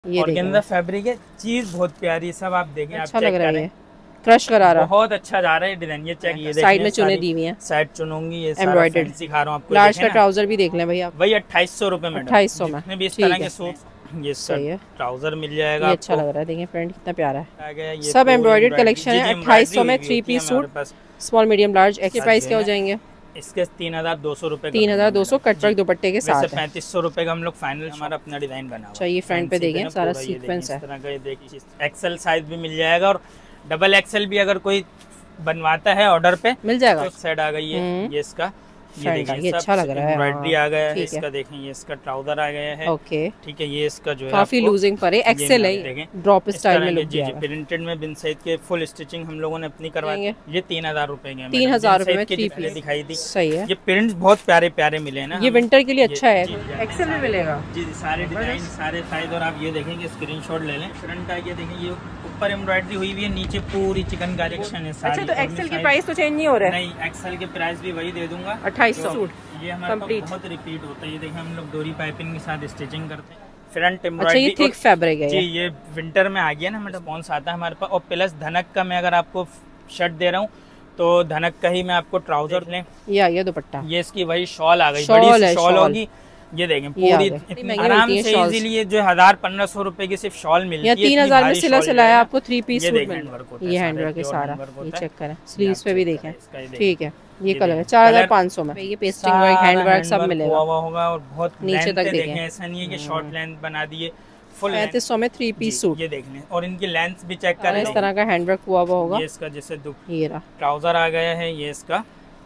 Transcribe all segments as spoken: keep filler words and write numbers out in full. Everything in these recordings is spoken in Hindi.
ये ऑर्गेन्जा फैब्रिक है, चीज बहुत प्यारी है, सब आप देखें, अच्छा आप लग रहा है, क्रश करा रहा है, बहुत अच्छा जा रहा है डिजाइन। ये चेक, ये साइड में चुने दी हुई है, साइड चुनूंगी, ये एम्ब्रॉयडर्ड सिखा रहा हूँ आपको। लार्ज का ट्राउजर भी देख लें भैया, वही अट्ठाईस सौ रुपए में, अट्ठाईस सौ में भी इस तरह के सूट, ये सही है, ट्राउजर मिल जाएगा। ये अच्छा लग रहा है, देखिए फ्रेंड कितना प्यारा है, सब एम्ब्रॉयडर्ड कलेक्शन है। अट्ठाईस सौ में three piece suit, small medium large. इसके प्राइस क्या हो जाएंगे? इसके तीन हजार दो सौ रूपए तीन हजार दो सौ कटवर्क दुपट्टे के साथ पैंतीस सौ रूपए का हम लोग फाइनल हमारा अपना डिजाइन बना हुआ। चाहिए फ्रंट पे देखें, सारा सीक्वेंस है, इस तरह का। ये देखिए एक्सेल साइज भी मिल जाएगा और डबल एक्सेल भी अगर कोई बनवाता है ऑर्डर पे मिल जाएगा। तो सेट आ गई है ये इसका, ये देखिए ये अच्छा लग रहा है, एम्ब्रॉयडरी आ गया है इसका, देखें ये इसका ट्राउजर आ गया है। ओके ठीक है, ये इसका जो है काफी लूजिंग पर है, एक्सेल है, ड्रॉप स्टाइल में लुक दिया है। प्रिंटेड में बिन सईद के फुल स्टिचिंग हम लोगों ने अपनी करवाई है। ये तीन हजार रूपए के, तीन हजार रूपए में थ्री पीस दिखाई दी, सही है। ये प्रिंट्स बहुत प्यारे प्यारे मिले ना, ये विंटर के लिए अच्छा है, एक्सेल में मिलेगा जी। सारे डिजाइन सारे साइज, और आप ये देखेंगे स्क्रीनशॉट ले लें। फ्रंट आइए देखें, ये ऊपर एम्ब्रॉयडरी हुई हुई है, नीचे पूरी चिकन कलेक्शन है सारी। अच्छा, तो एक्सेल की प्राइस तो चेंज नहीं हो रहा है? नहीं, एक्सेल के प्राइस भी वही दे दूंगा, अट्ठाईस सौ। ये हमारे पास बहुत रिपीट होता है। ये देखें हम लोग डोरी पाइपिंग के साथ स्टिचिंग करते हैं। फ्रंट एम्ब्रॉयडरी, अच्छा, ये थिक फैब्रिक है जी। ये विंटर में आ गया ना हमारे रिस्पॉन्स आता है हमारे पास। और प्लस धनक का मैं अगर आपको शर्ट दे रहा हूँ तो धनक का ही मैं आपको ट्राउजर लें, या ये दुपट्टा, ये इसकी वही शॉल आ गई, बड़ी शॉल होगी। ये देखें पूरी आराम से इजीली जो हजार पंद्रह सौ रूपए की सिर्फ शॉल मिलती है। तीन हजार में सिला सिलाया आपको थ्री पीस सूट मिलेगा। ये हैंडवर्क है सारा, ये चेक करें, स्लीव्स पे भी देखें, ठीक है। ये कलर है चार हजार पाँच सौ में, ये पेस्टिंग वर्क हैंडवर्क सब मिलेगा होगा। और बहुत नीचे तक देखें, ऐसा नहीं है कि शॉर्ट लेंथ बना दिए, फुल पैंतीस सौ में थ्री पीस सूट। ये देख लें, और इनकी लेंथ भी चेक करें, इस तरह का हैंडवर्क हुआ हुआ होगा। ये इसका जैसे ये रहा ट्राउजर आ गया है, ये इसका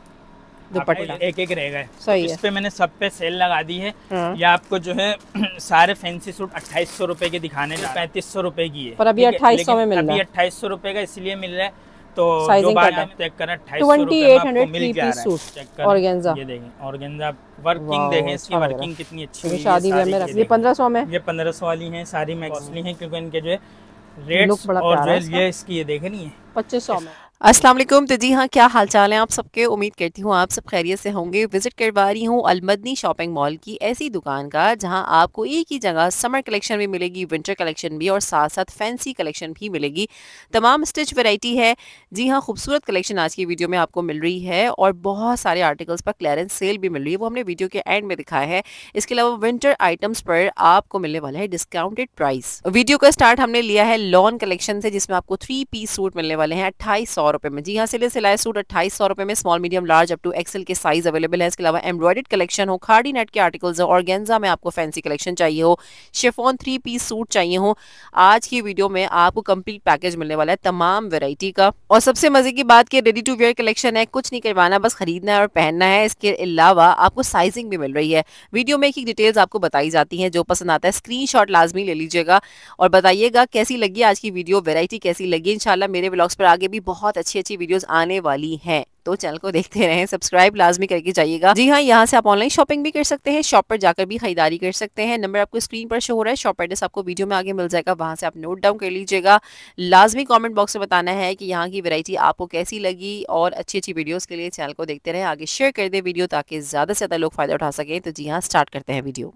दुपट्टा एक एक रहेगा। सही है, इस पे मैंने सब पे सेल लगा दी है। या आपको जो है सारे फैंसी सूट अट्ठाईस सौ रूपए के दिखाने जो पैंतीस सौ रूपए की है, पर अभी अट्ठाईस सौ में मिल रहा है। अभी अट्ठाईस सौ रूपए का इसलिए मिल रहा है, तो साइजिंग चेक करें अट्ठाईस सौ रूपए मिल गया है। ऑर्गेन्जा, ये देखें ऑर्गेन्जा वर्किंग, देखें इसकी वर्किंग कितनी अच्छी है। शादी में ये पंद्रह सौ में, ये पंद्रह सौ वाली है सारी मैक्सली है, क्योंकि इनके जो है रेट्स और जो है ये इसकी ये देखे नहीं है पच्चीस सौ में। अस्सलाम वालेकुम। तो जी हाँ, क्या हाल चाल है आप सबके? उम्मीद करती हूँ आप सब खैरियत से होंगे। विजिट करवा रही हूँ अलमदनी शॉपिंग मॉल की ऐसी दुकान का जहाँ आपको एक ही जगह समर कलेक्शन भी मिलेगी, विंटर कलेक्शन भी, और साथ साथ फैंसी कलेक्शन भी मिलेगी। तमाम स्टिच वैरायटी है। जी हाँ, खूबसूरत कलेक्शन आज की वीडियो में आपको मिल रही है, और बहुत सारे आर्टिकल्स पर क्लियरेंस सेल भी मिल रही है, वो हमने वीडियो के एंड में दिखाया है। इसके अलावा विंटर आइटम्स पर आपको मिलने वाला है डिस्काउंटेड प्राइस। वीडियो का स्टार्ट हमने लिया है लॉन कलेक्शन से, जिसमें आपको थ्री पीस सूट मिलने वाले हैं अट्ठाईस सौ रुपए में। जी हाँ, सिले सिलाए सूट अट्ठाईस सौ रुपए में, small medium large up to XL के साइज अवेलेबल है। इसके अलावा एम्ब्रॉयडर्ड कलेक्शन हो, खाड़ी नेट के आर्टिकल्स हो, ऑर्गेन्जा में आपको फैंसी कलेक्शन चाहिए हो, शिफॉन थ्री पीस सूट चाहिए हो, आज की वीडियो में आपको कंप्लीट पैकेज मिलने वाला है तमाम वैरायटी का। और सबसे मजे की बात की रेडी टू वेयर कलेक्शन है, कुछ नहीं करवाना, बस खरीदना है और पहनना है। इसके अलावा आपको साइजिंग भी मिल रही है। वीडियो में एक एक डिटेल्स आपको बताई जाती हैं, जो पसंद आता है स्क्रीनशॉट लाजमी ले लीजिएगा और बताइएगा कैसी लगी आज की वीडियो, वैरायटी कैसी लगी। इंशाल्लाह मेरे व्लॉग्स पर आगे भी बहुत अच्छी अच्छी वीडियोस आने वाली हैं, तो चैनल को देखते रहें, सब्सक्राइब लाजमी करके जाइएगा। जी हाँ, यहाँ से आप ऑनलाइन शॉपिंग भी कर सकते हैं, शॉप पर जाकर भी खरीदारी कर सकते हैं। नंबर आपको स्क्रीन पर शो हो रहा है, शॉप एड्रेस आपको वीडियो में आगे मिल जाएगा, वहां से आप नोट डाउन कर लीजिएगा। लाजमी कमेंट बॉक्स में बताना है कि यहाँ की वैरायटी आपको कैसी लगी, और अच्छी अच्छी वीडियोस के लिए चैनल को देखते रहें, आगे शेयर कर दे वीडियो ताकि ज्यादा से ज्यादा लोग फायदा उठा सकें। तो जी हाँ, स्टार्ट करते हैं वीडियो।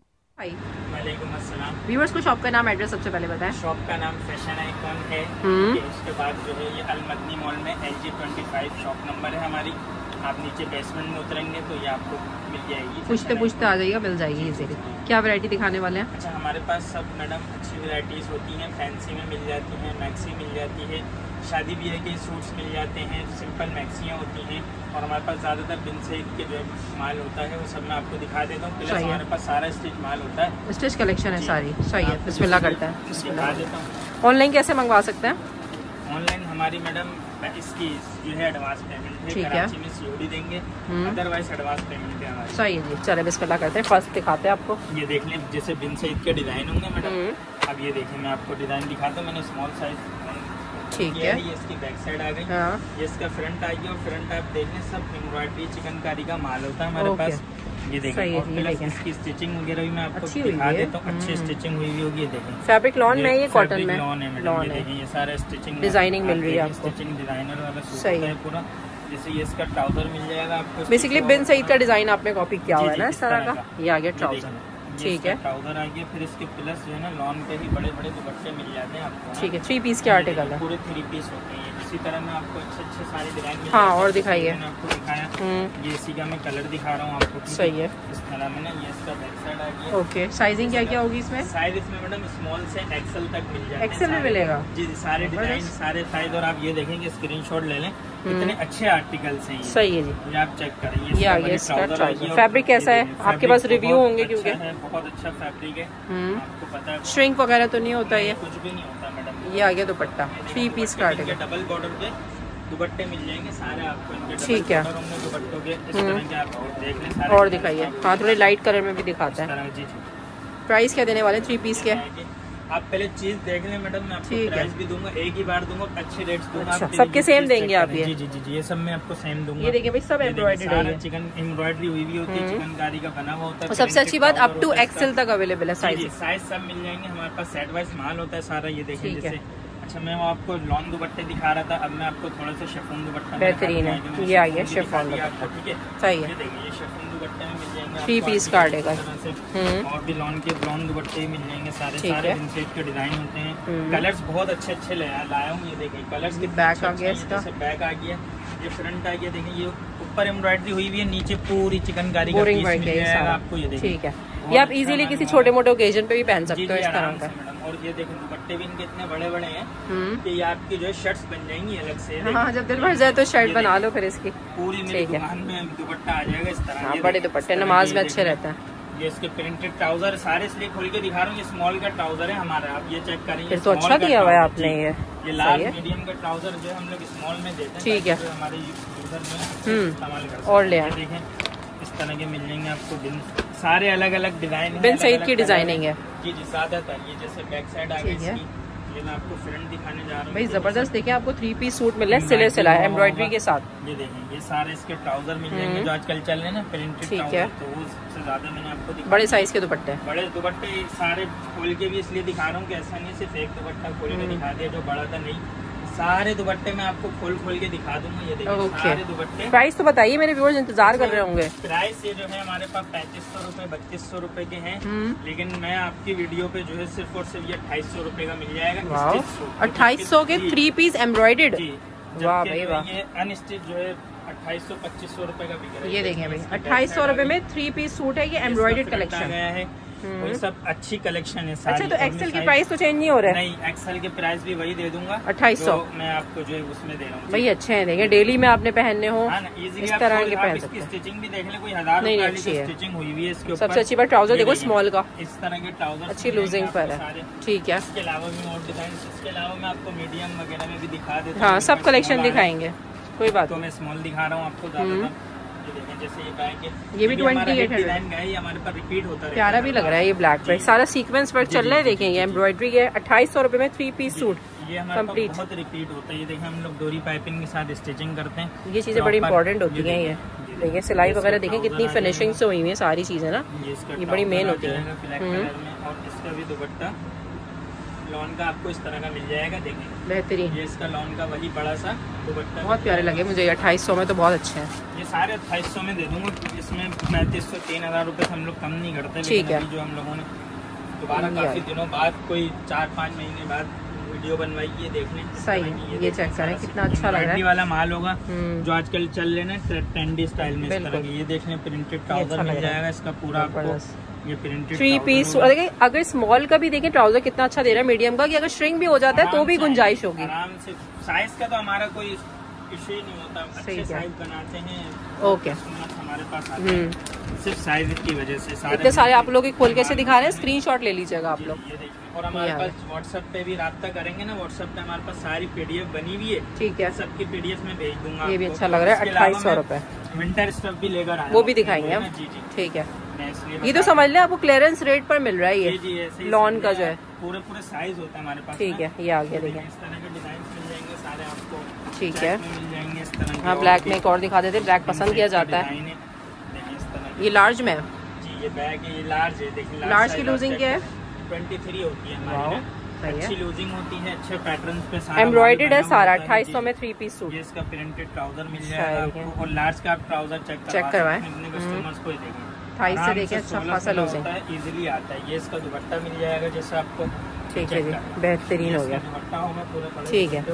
व्यूअर्स को शॉप का नाम, एड्रेस सबसे पहले बताएं। शॉप का नाम फैशन आइकॉन है। उसके बाद जो है ये अलमदनी मॉल में L G twenty five shop number है हमारी। आप नीचे बेसमेंट में उतरेंगे तो ये आपको मिल जाएगी, पूछते पूछते आ जाइएगा, मिल जाएगी इजीली। क्या वैरायटी दिखाने वाले हैं? अच्छा, हमारे पास सब मैडम अच्छी वैरायटीज होती हैं, फैंसी में मिल जाती हैं, मैक्सी मिल जाती है, शादी ब्याह के सूट्स मिल जाते हैं, सिंपल मैक्सियाँ होती हैं, और हमारे पास ज़्यादातर बिन से के जो माल होता है वो सब मैं आपको दिखा देता हूँ। प्लस हमारे पास सारा स्टिच माल होता है, स्टिच कलेक्शन है सारी। सही है, बिस्मिल्लाह करते हैं, दिखा देता हूँ। ऑनलाइन कैसे मंगवा सकते हैं? ऑनलाइन हमारी मैडम इसकी जो है एडवांस पेमेंट है, कराची में सीओडी देंगे, अदरवाइज एडवांस पेमेंट है हमारी। सही है जी, चले बिस्मिल्लाह करते हैं। फर्स्ट दिखाते हैं आपको, ये देख लें, जैसे बिन सईद के डिज़ाइन होंगे मैडम। अब ये देखें, मैं आपको डिज़ाइन दिखाता हूँ, मैंने स्मॉल साइज ठीक है। ये इसकी बैक साइड आ गई। हाँ। ये इसका फ्रंट आ गया, और फ्रंट आप देख लें सब एम्ब्रॉयडरी चिकनकारी का माल होता है हमारे पास। ये देखें, इसकी स्टिचिंग वगैरह भी मैं आपको दिखा देता हूँ, अच्छी स्टिचिंग हुई होगी। ये देखें, फैब्रिक लॉन में, ये कॉटन में लॉन है मैडम। ये देखें, ये सारा स्टिचिंग डिजाइनिंग मिल रही है आपको, स्टिचिंग डिजाइनर वाला सूट है पूरा। जैसे ये इसका ट्राउजर मिल जाएगा आपको, बेसिकली बिन सईद का डिजाइन आपने कॉपी किया हुआ है ना इस तरह का। ये आ गया ट्राउजर, ठीक है, ट्राउजर आ गया। फिर इसके प्लस जो है ना लॉन के ही बड़े बड़े दुपट्टे मिल जाते हैं आपको। ठीक है, थ्री पीस के आर्टिकल है, पूरे थ्री पीस होते हैं। इसी तरह मैं आपको अच्छे अच्छे सारे डिजाइन। हाँ, और दिखाइए। मैंने आपको दिखाया, ये इसी का मैं कलर दिखा रहा हूँ आपको। सही है, इस तरह में ना ये इसका बैक साइड आ गया। ओके, साइजिंग क्या क्या होगी इसमें? साइज इसमें मैडम स्मॉल से एक्सेल तक मिल जाएगा। एक्सेल में मिलेगा जी, सारे डिजाइन सारे साइज। और आप ये देखेंगे स्क्रीनशॉट ले लें, कितने अच्छे आर्टिकल्स हैं। सही है जी, ये आप चेक करें। ये आ गया इसका ट्राउजर। फैब्रिक कैसा है आपके पास? रिव्यू होंगे क्योंकि बहुत अच्छा फैब्रिक है, आपको पता है। श्रिंक वगैरह तो नहीं होता ये? कुछ भी नहीं होता मैडम। ये आ गया दुपट्टा, थ्री पीस का आर्टिकल, डबल बॉर्डर पे दुपट्टे मिल जाएंगे सारे आपको इनके। ठीक है, दुपट्टों के इस तरह के आप देख लें सारे। और दिखाइए। हाँ, थोड़े लाइट कलर में भी दिखाता है। जी जी। प्राइस क्या देने वाले थ्री पीस के? आप पहले चीज देख लें मैडम, मैं आपको प्राइस भी दूंगा, एक ही बार दूंगा, अच्छे रेट्स दूंगा। अच्छा, सबके सेम देंगे आप? ये जी जी जी जी, ये सब मैं आपको सेम दूंगा। ये देखिए भाई, सब एम्ब्रॉयडरी है, चिकन एम्ब्रॉयडरी हुई हुई होती है, चिकनकारी का बना हुआ होता है। और सबसे अच्छी बात अप टू एक्सेल तक अवेलेबल है साइज। साइज सब मिल जाएंगे हमारे पास, सेट वाइज माल होता है सारा। ये देखिए जैसे, अच्छा मैं आपको लॉन दुपट्टे दिखा रहा था, अब मैं आपको थोड़ा सा शिफॉन दुपट्टा बेहतरीन है। ये आ गया शिफॉन दुपट्टा, ठीक है, सही है। देखिए ये शिफॉन दुपट्टे में मिल जाएंगे थ्री पीस का आर्टिकल, और भी लॉन के लॉन दुपट्टे मिल जाएंगे सारे। सारे इनसेट के डिजाइन होते हैं, कलर्स बहुत अच्छे अच्छे लाया हूँ। ये देखिए कलर्स के बैक आ गया इसका, बैक आ गया, ये फ्रंट आ गया। देखिए ये ऊपर एम्ब्रॉयडरी हुई हुई है, नीचे पूरी चिकनकारी का पीस मिल जाएगा आपको। ये देखिए, ठीक है, ये आप इजीली किसी छोटे मोटे ओकेजन पे भी पहन सकते हो इस तरह का। और ये देखो दुपट्टे भी इनके इतने बड़े बड़े हैं कि ये आपकी जो है शर्ट्स बन जाएंगी अलग से। हाँ, जब दिल भर जाए तो शर्ट बना लो फिर इसकी। पूरी मेरी दुकान में दुपट्टा आ जाएगा इस तरह। हाँ, बड़े दुपट्टे नमाज में अच्छे रहते हैं। ये इसके प्रिंटेड ट्राउजर सारे इसलिए खोल के दिखा रहा हूँ, ये स्मॉल का ट्राउजर है हमारा। आप ये चेक करेंगे, फिर तो अच्छा दिया हुआ है आपने। ये ये लार्ज मीडियम का ट्राउजर जो हम लोग स्मॉल में देते हैं, ठीक है, हमारे यूजर में इस्तेमाल करते हैं। और ले देखें इस तरह के मिल जाएंगे आपको बिन, सारे अलग अलग डिजाइन, बिन सईद की डिजाइनिंग है। जी जी, ज्यादातर ये जैसे बैक साइड आ गई, ये मैं आपको फ्रंट दिखाने जा रहा हूँ। भाई जबरदस्त, देखिए आपको थ्री पीस सूट मिल रहा है सिले सिला एम्ब्रॉयडरी के साथ। ये देखें ये सारे इसके ट्राउजर मिल जाएंगे जो आजकल चल रहे हैं ना, प्रिंटेड ट्राउजर। तो वो सबसे ज्यादा मैंने आपको दिखाया। बड़े साइज के दुपट्टे, बड़े दुपट्टे सारे खोल के भी इसलिए दिखा रहा हूँ कि ऐसा नहीं सिर्फ एक दुपट्टा खोल के दिखा दिया जो बड़ा था, नहीं, सारे दुपट्टे मैं आपको खोल खोल के दिखा दूंगा। ये देखिए सारे दुपट्टे। प्राइस तो बताइए, मेरे व्यूअर्स इंतजार कर रहे होंगे। प्राइस ये जो है हमारे पास पैंतीस सौ रूपये बत्तीस सौ रूपये के हैं, लेकिन मैं आपकी वीडियो पे जो है सिर्फ और सिर्फ ये अट्ठाईस सौ रूपये का मिल जाएगा। अट्ठाईस सौ के थ्री पीस एम्ब्रॉयडेड। वाह भाई वाह। ये अनस्टिच जो है अट्ठाईस सौ पच्चीस सौ रूपये का बिक रहा है। ये देखें भाई, अट्ठाईस सौ रूपये में थ्री पीस सूट है, ये एम्ब्रॉयडेड कलेक्शन गया है। वही सब अच्छी कलेक्शन है सारी। अच्छा, तो एक्सेल की प्राइस तो चेंज नहीं हो रहा है? नहीं, एक्सेल के प्राइस भी वही दे दूंगा, अट्ठाईस सौ। मैं आपको जो है उसमें दे रहा हूँ। भाई अच्छे हैं, देखें डेली में आपने पहनने हो इस तरह के पहन सकते हैं। स्टिचिंग भी देख ले, कोई हजार नहीं अच्छी है, स्टिचिंग हुई हुई है इसके ऊपर। सबसे अच्छी बात ट्राउजर देखो स्मॉल का, इस तरह के ट्राउजर अच्छी लूजिंग पर है। ठीक है, इसके अलावा भी और डिजाइन, इसके अलावा मैं आपको मीडियम वगैरह में भी दिखा देता हूँ। हाँ, सब कलेक्शन दिखाएंगे, कोई बात तो मैं स्मॉल दिखा रहा हूँ आपको ज्यादातर। जैसे ये बैग है, ये भी ट्वेंटी एट डिजाइन का है, हमारे पास रिपीट होता है। प्यारा भी लग रहा है ये ब्लैक पे, सारा सीक्वेंस वर्क चल रहा है। देखेंगे एम्ब्रॉयडरी है, अट्ठाईस सौ रूपये में थ्री पीस सूट ये हमारे पास बहुत रिपीट होता है। ये देखें हम लोग डोरी पाइपिंग के साथ स्टिचिंग करते हैं, ये चीजें बड़ी इंपॉर्टेंट होती हैं। ये देखिए सिलाई वगैरह देखें कितनी फिनिशिंग से हुई है सारी चीजें ना, ये बड़ी मेन होती है। और इसका भी दुपट्टा लॉन का आपको इस तरह का मिल जाएगा। देखिए बेहतरीन, ये इसका लॉन का वही बड़ा सा दुपट्टा, बहुत प्यारे लगे मुझे। अट्ठाईस सौ में तो बहुत अच्छे हैं। ये सारे अट्ठाईस सौ में दे दूंगा, इसमें पैंतीस सौ तीन हजार रूपए हम लोग कम नहीं करते। ठीक है, जो हम लोगों ने दोबारा काफी दिनों बाद, कोई चार पाँच महीने बाद वीडियो बनवाई है, देखने सही। ये चेक करें कितना अच्छा लग रहा है, वाला माल होगा जो आजकल चल रहे ना ट्रेंडी स्टाइल में। इस तरह की ये देखने प्रिंटेड ट्राउजर मिल जाएगा इसका पूरा आपको। ये प्रिंटेड थ्री पीस। अगर स्मॉल का भी देखें ट्राउजर कितना अच्छा दे रहा है, मीडियम का, कि अगर श्रिंक भी हो जाता है तो भी गुंजाइश होगी आराम से। साइज का तो हमारा कोई इश्यू ही नहीं होता, अच्छे साइज बनाते हैं। ओके, हमारे पास आते हैं सिर्फ साइज की वजह से। इतने सारे आप लोग खोल के से दिखा रहे हैं, स्क्रीनशॉट ले लीजिएगा आप लोग। और हमारे पास व्हाट्सएप पे भी राब्ता करेंगे ना, व्हाट्सएप पे हमारे पास सारी पीडीएफ बनी हुई है। ठीक है, सबकी पीडीएफ में भेज दूंगा। ये भी अच्छा लग रहा है, अट्ठाईस सौ रूपये। विंटर स्टफ भी लेकर आए, वो भी दिखाएंगे हम। जी जी, ठीक है। ये तो समझ ले आपको क्लियरेंस रेट पर मिल रहा है ये जी, जी, लॉन का जो है पूरे पूरे साइज होता है हमारे पास। ठीक है, ये आ गया देखिए, इस तरह के डिजाइन मिल जाएंगे सारे आपको। ठीक है, मिल जाएंगे इस तरह। हाँ, ब्लैक में एक और दिखा देते, ब्लैक पसंद किया जाता है। ये लार्ज में जी, ये बैग है, ये लार्ज है। देखिए लार्ज की लूजिंग क्या है? ट्वेंटी थ्री होती है हमारी, अच्छी लूजिंग होती है, अच्छे पैटर्न पे सारा एम्ब्रॉयडेड है सारा। अट्ठाईस सौ में थ्री पीस सूट। ये इसका प्रिंटेड ट्राउजर मिल जाएगा आपको। और लार्ज का आप ट्राउजर चेक चेक करवाएं कस्टमर्स को ही देंगे। अट्ठाईस से देखें अच्छा खासा लूज है, इजीली आता है। ये इसका दुपट्टा मिल जाएगा जैसे आपको, ठीक है जी, बेहतरीन हो गया, दुपट्टा होगा पूरा, ठीक है।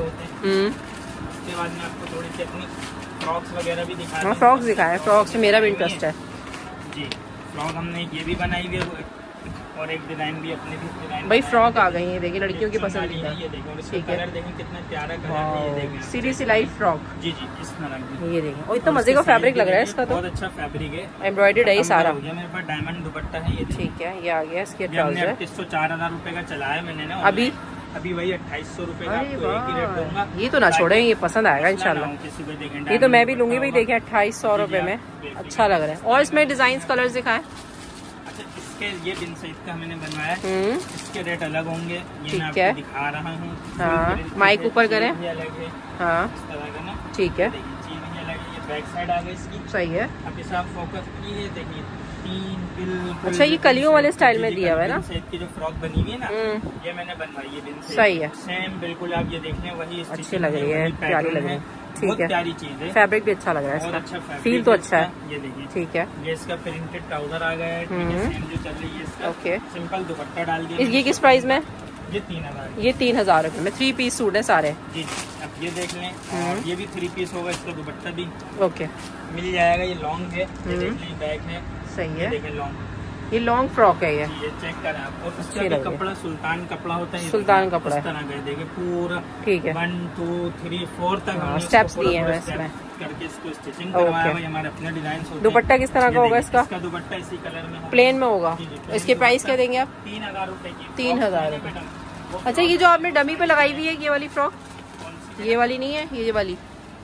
उसके बाद में आपको थोड़ी सी अपनी फ्रॉक्स वगैरह भी दिखा, हाँ फ्रॉक्स दिखाएं, फ्रॉक्स से मेरा भी इंटरेस्ट है जी। फ्रॉक हमने ये भी बनाई हुई है और एक डिजाइन भी अपने भी डिजाइन भाई, फ्रॉक आ गई है देखिए, लड़कियों की पसंद है। ये देखो इसका ठीक है, कलर देखें कितना प्यारा कलर है, ये देखें सीधी सिलाई फ्रॉक, जी जी इस तरह की, ये देखें। और इतना मजे का फैब्रिक लग रहा है इसका, तो बहुत अच्छा फैब्रिक है, एम्ब्रॉयडर्ड है ये सारा। मेरे पास डायमंड दुपट्टा है ये, ठीक है। ये आ गया इसके ट्राउजर, अड़तीस सौ चार हजार रूपए का चला है मैंने ना अभी अभी वही अट्ठाईस सौ रूपये का आपको एक ही रेट दूंगा। ये तो ना छोड़े, ये पसंद आएगा इंशाल्लाह, ये तो मैं भी लूंगी भाई। देखें अट्ठाईस सौ रूपये में अच्छा लग रहा है। और इसमें डिजाइन कलर्स दिखाएं। अच्छा इसके ये बिन सईद का मैंने बनवाया है, इसके रेट अलग होंगे, ये मैं आपको दिखा रहा हूँ। हाँ माइक ऊपर करें, अलग है, हाँ इस तरह का ना, ठीक है, बैक साइड आ गई इसकी, सही है। अब इसे आप फोकस कीजिए, देखिए तीन बिल्कुल। अच्छा ये कलियों वाले स्टाइल में दिया हुआ है ना, की जो फ्रॉक बनी हुई है ना, ये मैंने बनवाई है बिन सईद, सही है, सेम बिल्कुल। आप ये देख लें वही अच्छी लग रही है, प्यारी लग रही है, ठीक है, प्यारी चीज है। फैब्रिक भी अच्छा लग रहा है इसका, अच्छा फील तो अच्छा है, ये देखिए, ठीक है। ये इसका प्रिंटेड ट्राउजर आ गया है, ठीक है, सेम जो चल रही है इसका, ओके। सिंपल दुपट्टा डाल दिया। ये किस प्राइस में? ये तीन हजार ये तीन हजार रुपए में थ्री पीस सूट है सारे, जी जी। अब ये देख लें, और ये भी थ्री पीस होगा, इसका दुपट्टा भी ओके मिल जाएगा। ये लॉन्ग है, ये देख लें, बैक है, सही है, देखें लॉन्ग, ये लॉन्ग फ्रॉक है ये, ये चेक करें आप। और उसका भी कपड़ा सुल्तान कपड़ा होता है, सुल्तान कपड़ा इस तरह का देखिए पूरा, ठीक है, वन टू थ्री फोर तक हमने स्टेप्स दिए हैं इसमें करके इसको स्टिचिंग करवाया है। हमारे अपने डिजाइन होते हैं। दुपट्टा किस तरह का होगा इसका? इसका दुपट्टा इसी कलर में प्लेन में होगा। इसके प्राइस क्या देंगे आप? तीन हजार रूपए की, तीन हजार रूपए। अच्छा ये जो आपने डमी पे लगाई हुई है ये वाली फ्रॉक, ये वाली नहीं है, ये वाली,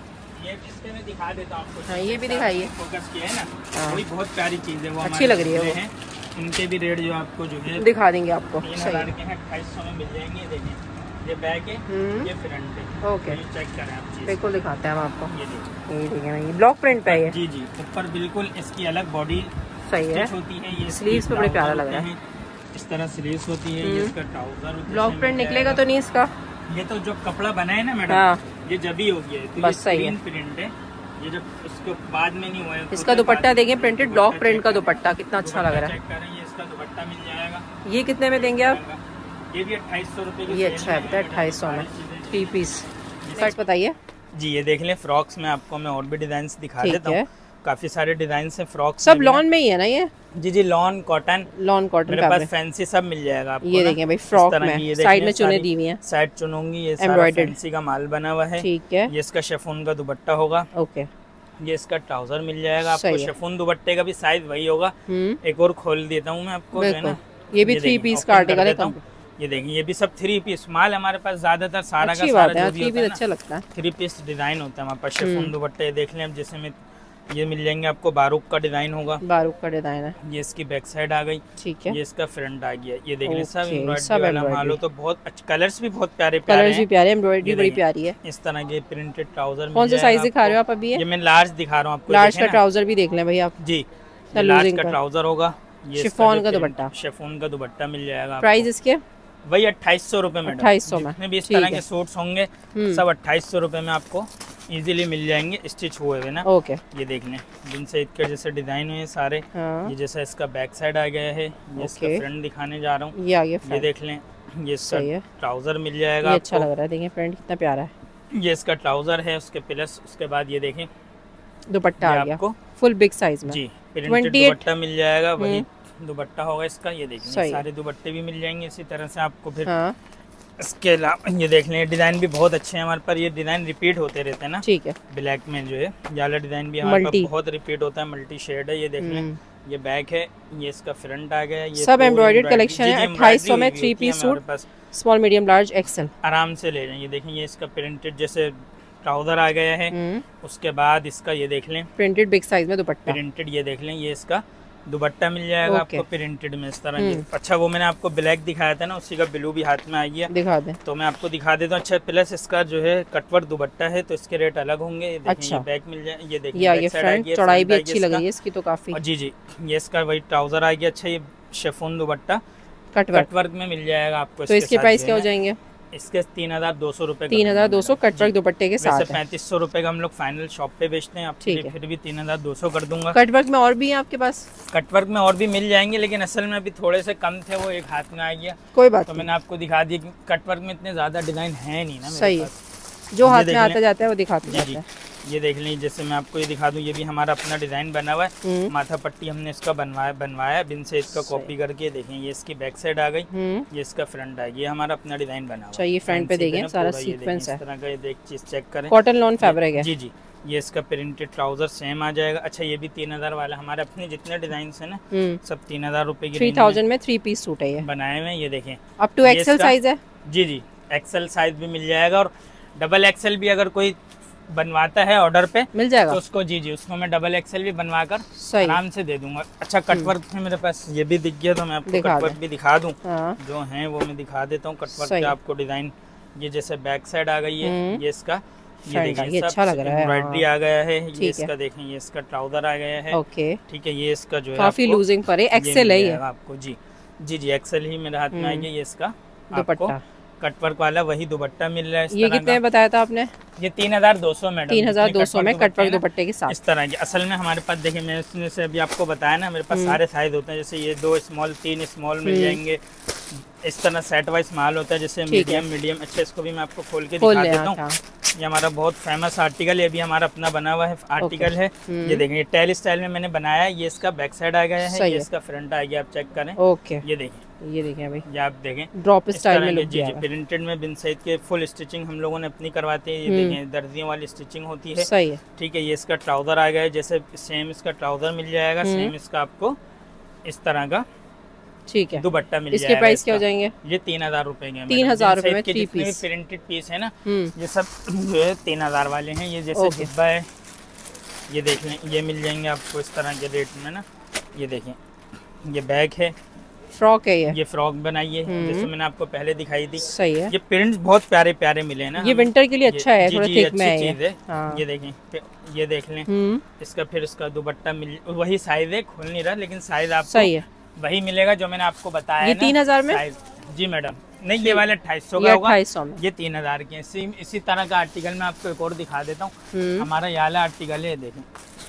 ये इसके मैं दिखा देता हूँ आपको। हाँ ये भी दिखाइए, फोकस किया है ना, वही बहुत प्यारी चीज है, वो अच्छी लग रही है। इनके भी रेट जो आपको जो है दिखा देंगे आपको, तीन हजार के हैं, अट्ठाईस सौ में मिल जाएंगे। देखिए ये बैक है, ये फ्रंट है, ओके चेक करें आप, बिल्कुल दिखाते हैं हम आपको। ये देखिए, ये देखिए ये ब्लॉक प्रिंट पे है, जी जी। ऊपर बिल्कुल इसकी अलग बॉडी सही है होती है, ये स्लीव्स पे बड़े प्यारा लग रहा है, इस तरह स्लीव्स होती है। ये इसका ट्राउजर ब्लॉक प्रिंट निकलेगा तो नहीं इसका? ये तो जो कपड़ा बना है ना मैडम, ये जब ही हो गया है, तो बस सही है, प्रिंट है ये, जब उसके बाद में नहीं हुआ है। इसका दुपट्टा देखें, प्रिंटेड ब्लॉक प्रिंट का दुपट्टा कितना अच्छा लग रहा है। चेक करें, ये इसका दुपट्टा मिल जाएगा। ये कितने में देंगे आप? ये भी अट्ठाईस सौ रूपये। ये अच्छा है, अट्ठाईस सौ में थ्री पीस। कट बताइए जी। ये देख लें फ्रॉक्स में आपको मैं और भी डिजाइन दिखा देता हूँ, काफी सारे डिजाइन है फ्रॉक्स, सब लॉन में ही है ना ये? जी जी, लॉन कॉटन, लॉन कॉटन मेरे पास फैंसी सब मिल जाएगा आपको। ये देखें भाई फ्रॉक में साइड में चुने दी हुई है, साइड चुनूंगी, ये सारा फैंसी का माल बना हुआ है, ठीक है। ये इसका शिफॉन का दुपट्टा होगा, ओके। ये इसका ट्राउजर मिल जाएगा आपको, शिफॉन दुपट्टे का भी साइज वही होगा। एक और खोल देता हूँ मैं आपको, है ना, ये भी थ्री पीस का आर्टिकल है। ये देखिए, ये भी सब थ्री पीस माल हमारे पास ज्यादातर सारा का सारा जो भी होता है, अच्छा लगता है, थ्री पीस डिजाइन होता है हमारे पास। शिफॉन दुपट्टे देख लें, जैसे में ये मिल जाएंगे आपको, बारूक का डिजाइन होगा, बारूक का डिजाइन है। ये इसकी बैक साइड आ गई, ठीक है। ये इसका फ्रंट आ गया, ये देख लें, सब एम्ब्रॉयडरी वाला माल हो, तो बहुत अच्छे कलर्स भी बहुत प्यारे प्यारे कलर्स भी प्यारे, एम्ब्रॉयडरी बड़ी प्यारी है। इस तरह के प्रिंटेड ट्राउजर। कौन सा साइज दिखा रहे हो आप अभी? ये मैं लार्ज दिखा रहा हूँ आपको, लार्ज का ट्राउजर भी देख लें भाई आप जी। लार्ज का ट्राउजर होगा, शिफॉन का दुपट्टा, शिफॉन का दुपट्टा मिल जाएगा। प्राइस इसके वही अट्ठाईस सौ रूपये में, अट्ठाईस सौ में जितने भी इस तरह के सूट्स होंगे सब अट्ठाईस सौ रूपये में आपको इजीली मिल जाएंगे, स्टिच हुए हुए ना, ओके। ये देख लें, बिन सईद के जैसे डिजाइन हुए सारे। हाँ। ये जैसा इसका बैक साइड आ गया है, ये इसका फ्रंट दिखाने जा रहा हूँ, ये, ये देख लें, ये इसका ट्राउजर मिल जाएगा, अच्छा लग रहा है, देखिए फ्रंट कितना प्यारा है। ये इसका ट्राउजर है, उसके प्लस उसके बाद ये देखें दुपट्टा आ गया आपको फुल बिग साइज में, जी। प्रिंटेड दुपट्टा मिल जाएगा, वही दुपट्टा होगा इसका। ये देखिए, सारे दुपट्टे भी मिल जाएंगे इसी तरह से आपको। फिर हाँ। इसके अलावा ये देख लें, डिजाइन भी बहुत अच्छे हैं हमारे पर, ये डिजाइन रिपीट होते रहते हैं ना, ठीक है। ब्लैक में जो है ये वाला डिजाइन भी हमारे पास बहुत रिपीट होता है, मल्टी शेड है। ये देख लें, ये बैक है, ये इसका फ्रंट आ गया, ये सब एम्ब्रॉयडर्ड कलेक्शन है। अट्ठाईस सौ में three piece suit, small medium large XL आराम से ले जाएं। ये देखें, ये इसका प्रिंटेड जैसे ट्राउजर आ गया है, उसके बाद इसका ये देख लें प्रिंटेड बिग साइज में दुपट्टा, प्रिंटेड ये देख लें, ये इसका दुपट्टा मिल जाएगा आपको प्रिंटेड में इस तरह की। अच्छा, वो मैंने आपको ब्लैक दिखाया था ना, उसी का ब्लू भी हाथ में आ गया, दिखा दे तो मैं आपको दिखा देता हूँ। अच्छा, प्लस इसका जो है कटवर्क दुपट्टा है, तो इसके रेट अलग होंगे। अच्छा, ये बैक मिल जाए, ये देखिए, ये फ्रंट चौड़ाई भी अच्छी लग रही है इसकी तो काफी, जी जी। ये इसका वही ट्राउजर आ गया। अच्छा, ये शिफॉन दुपट्टा कटवर्क में मिल जाएगा आपको। तो इसके प्राइस क्या हो जाएंगे? इसके तीन हजार दो सौ रूपए तीन हजार दो सौ कटवर्क दुपट्टे के साथ। पैंतीस सौ रूपए का हम लोग फाइनल शॉप पे बेचते हैं, आपके लिए फिर भी तीन हजार दो सौ कर दूंगा। कटवर्क में और भी है आपके पास? कटवर्क में और भी मिल जाएंगे, लेकिन असल में अभी थोड़े से कम थे, वो एक हाथ में आ गया। कोई बात तो मैंने आपको दिखा दिया कि कटवर्क में इतने ज्यादा डिजाइन है नहीं ना मेरे सही पास। है, जो हाथ में आता जाता है वो दिखाते जाते हैं। ये देख लें, जैसे मैं आपको ये दिखा दूं, ये भी हमारा अपना डिजाइन बना हुआ है। माथा पट्टी हमने इसका बनवाया बनवाया बिन से इसका कॉपी करके। देखें ये इसकी बैक साइड आ गई, ये इसका फ्रंट आ गया। ये हमारा अपना डिजाइन बना हुआ है। ये फ्रंट पे देखें सारा सीक्वेंस है, इस तरह का ये देख चीज चेक करें, कॉटन लॉन फैब्रिक है। जी जी, ये इसका प्रिंटेड ट्राउजर सेम आ जाएगा। अच्छा ये भी तीन हजार वाला, हमारे अपने जितने डिजाइन है ना सब तीन हजार रूपए की थ्री थाउजेंड में थ्री पीस सूट है ये बनाए हुए। ये देखें अप टू एक्सेल साइज है। जी जी, एक्सेल साइज भी मिल जाएगा, और डबल एक्सेल भी अगर कोई बनवाता है ऑर्डर पे मिल जाएगा तो उसको। जी जी, उसको मैं डबल एक्सेल भी बनवा कर आराम से दे दूंगा। अच्छा कटवर्क है मेरे पास, ये भी दिख गया तो मैं आपको कटवर्क भी दिखा दूं। हाँ। जो है वो मैं दिखा देता हूँ कटवर्क के आपको डिजाइन। ये जैसे बैक साइड आ गई है, ये इसका ये देखिए, ये अच्छा लग रहा है, एम्ब्रॉयडरी आ गया है। ये इसका देखें, ये इसका ट्राउजर आ गया है। ओके ठीक है, ये इसका जो है काफी लूजिंग पर है, एक्सेल है ये आपको। जी जी जी, एक्सेल ही मेरे हाथ में आ गया। ये इसका दुपट्टा कटवर्क वाला वही दुपट्टा मिल रहा है। ये कितने बताया था आपने? ये तीन हजार दो सौ मैडम, तीन हजार दो सौ में कटवर्क दुपट्टे के साथ इस तरह की। असल में हमारे पास देखिए, मैंने से अभी आपको बताया ना, मेरे पास सारे साइज होते हैं। जैसे ये दो स्मॉल, तीन स्मॉल मिल जाएंगे। इस तरह सेट वाइज माल होता है, जैसे मीडियम मीडियम। अच्छा इसको भी मैं आपको खोल के दिखा देता हूँ। ये हमारा बहुत फेमस आर्टिकल है, ये भी हमारा अपना बना हुआ है आर्टिकल है। ये देखें, ये टेल स्टाइल में मैंने बनाया है। ये इसका बैक साइड आ गया है, ये इसका फ्रंट आ गया, आप चेक करें। ओके, ये देखें, ये देखें भाई, ये आप देखें ड्रॉप स्टाइल में। जी जी, प्रिंटेड में बिन सईद के फुल स्टिचिंग हम लोगों ने अपनी करवाते हैं। ये देखें, दर्जियों वाली स्टिचिंग होती है। सही है, ठीक है। ये इसका ट्राउजर आ गया है, जैसे सेम इसका ट्राउजर मिल जाएगा, सेम इसका आपको इस तरह का ठीक है दुपट्टा मिल जाएगा। इसके प्राइस क्या हो जाएंगे? ये तीन हजार रूपए के, तीन हजार रूपए में थ्री पीस प्रिंटेड पीस है ना, ये सब जो है तीन हजार वाले हैं। ये जैसे जिब्बा है, ये देख लें, ये मिल जाएंगे आपको इस तरह के रेट में ना। ये देखें, ये बैग है, फ्रॉक है, ये ये फ्रॉक बनाई है जैसे मैंने आपको पहले दिखाई थी। सही है। ये प्रिंट्स बहुत प्यारे प्यारे मिले हैं ना, ये विंटर के लिए अच्छा है, थोड़ा थिक में है चीज है। हाँ। ये देखें, ये देख लें, इसका फिर इसका दुपट्टा मिल, वही साइज है, खुल नहीं रहा, लेकिन साइज आपको सही है वही मिलेगा जो मैंने आपको बताया। ये तीन हजार में? जी मैडम, नहीं ये वाले अट्ठाईस सौ का होगा, ये तीन हजार के। इसी इसी तरह का आर्टिकल मैं आपको एक और दिखा देता हूँ। हमारा ये वाला आर्टिकल है, देखें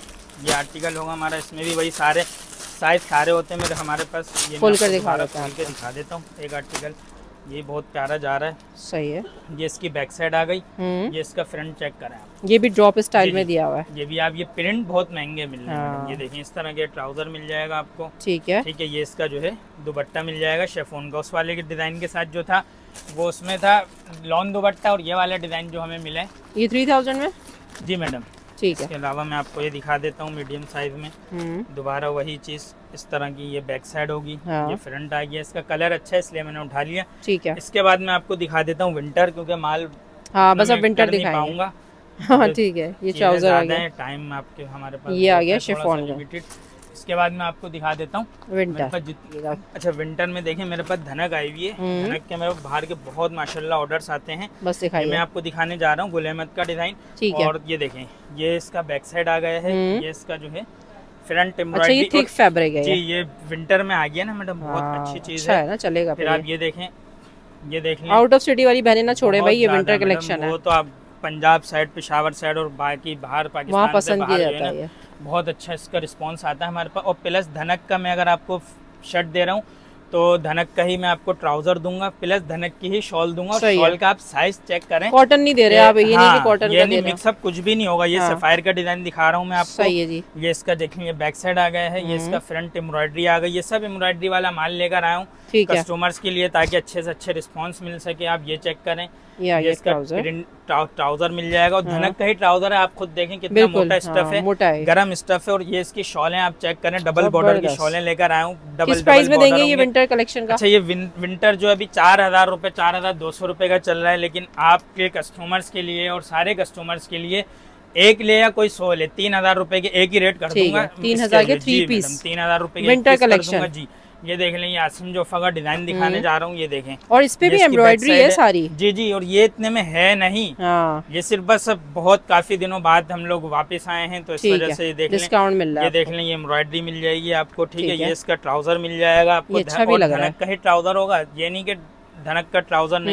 ये आर्टिकल होगा हमारा, इसमें भी वही सारे साइज सारे होते हैं मेरे हमारे पास। ये खोल कर दिखा देता हूँ, के दिखा देता हूँ एक आर्टिकल। ये बहुत प्यारा जा रहा है, सही है। ये इसकी बैक साइड आ गई, ये इसका फ्रंट चेक करें आप। ये भी ड्रॉप स्टाइल में दिया हुआ है। ये भी आप, ये प्रिंट बहुत महंगे मिल रहे हैं। ये देखें, इस तरह के ट्राउजर मिल जाएगा आपको। ठीक है, ठीक है। ये इसका जो है दुपट्टा मिल जाएगा शेफोन का, उस वाले के डिजाइन के साथ जो था वो उसमें था लॉन दुपट्टा, और ये वाला डिजाइन जो हमें मिला है ये थ्री थाउजेंड में। जी मैडम, ठीक है। इसके अलावा मैं आपको ये दिखा देता हूँ मीडियम साइज में, दोबारा वही चीज इस तरह की। ये बैक साइड होगी, हाँ। ये फ्रंट आ गया, इसका कलर अच्छा है इसलिए मैंने उठा लिया। ठीक है। इसके बाद मैं आपको दिखा देता हूँ विंटर, क्योंकि माल हाँ बस अब विंटर दिखाऊंगा। हाँ ठीक है, ये ट्राउजर आ गया, टाइम आपके हमारे पास ये आ गया शिफॉन का। इसके बाद मैं आपको दिखा देता हूँ विंटर। अच्छा विंटर में देखें, मेरे पास धनक आई हुई है। धनक के मेरे बाहर के बहुत माशाल्लाह ऑर्डर्स आते हैं। बस दिखाइए, मैं आपको दिखाने जा रहा हूँ गुल अहमद का डिजाइन। और ये देखें, ये इसका बैक साइड आ गया है, ये इसका जो है फ्रंट एम्ब्रॉयडरी। अच्छा, ये थिक फैब्रिक है जी, ये विंटर में आ गया ना मैडम, बहुत अच्छी चीज है ना, चलेगा। फिर आप ये देखें, ये देख लें, आउट ऑफ सिटी वाली बहनें ना छोड़े भाई, ये विंटर कलेक्शन है। वो तो आप पंजाब साइड, पेशावर साइड और बाकी बाहर पाकिस्तान पसंद किया जाता है, बहुत अच्छा इसका रिस्पांस आता है हमारे पास। और प्लस धनक का मैं अगर आपको शर्ट दे रहा हूँ तो धनक का ही मैं आपको ट्राउजर दूंगा, प्लस धनक की ही शॉल दूंगा। और शॉल का आप साइज चेक करें, कॉटन नहीं दे रहे आप, ये हाँ, नहीं कि कॉटन ये नहीं मिक्सअप कुछ भी नहीं होगा। ये हाँ। सफायर का डिजाइन दिखा रहा हूँ मैं आपको। सही है जी। ये इसका देखेंगे बैक साइड आ गया है, ये इसका फ्रंट एम्ब्रॉयडरी आ गई। ये सब एम्ब्रॉयडरी वाला माल लेकर आया हूँ कस्टमर्स के लिए, ताकि अच्छे से अच्छे रिस्पॉन्स मिल सके। आप ये चेक करें, ये इसका ट्राउजर मिल जाएगा, और धनक का ही ट्राउजर है। आप खुद देखें कितना मोटा स्टफ है, गरम स्टफ है। और ये इसकी शॉलें आप चेक करें, डबल बॉर्डर की शॉलें लेकर आया हूँ। डबल प्राइस में देंगे ये विंटर कलेक्शन का? अच्छा, ये विंटर जो अभी चार हजार रूपए चार हजार दो सौ रूपये का चल रहा है, लेकिन आपके कस्टमर्स के लिए और सारे कस्टमर्स के लिए एक ले या कोई सौ ले, तीन हजार रूपए के एक ही रेट कर दूंगा। तीन हजार के थ्री पीस, तीन हजार रूपए विंटर कलेक्शन जी। ये देख लें, ये आसिम जोफा का डिजाइन दिखाने जा रहा हूँ, ये देखें। और इस पे भी एम्ब्रॉयडरी है सारी। जी जी, और ये इतने में है नहीं, हाँ। ये सिर्फ बस बहुत काफी दिनों बाद हम लोग वापस आए हैं, तो इस वजह से ये देख लें, डिस्काउंट मिल रहा है। ये देख लें, ये एम्ब्रॉयडरी मिल जाएगी आपको। ठीक है, ये इसका ट्राउजर मिल जाएगा आपको। अच्छा भी लग रहा है, धनक का ही ट्राउजर होगा, ये नहीं कि धनक का ट्राउजर नहीं।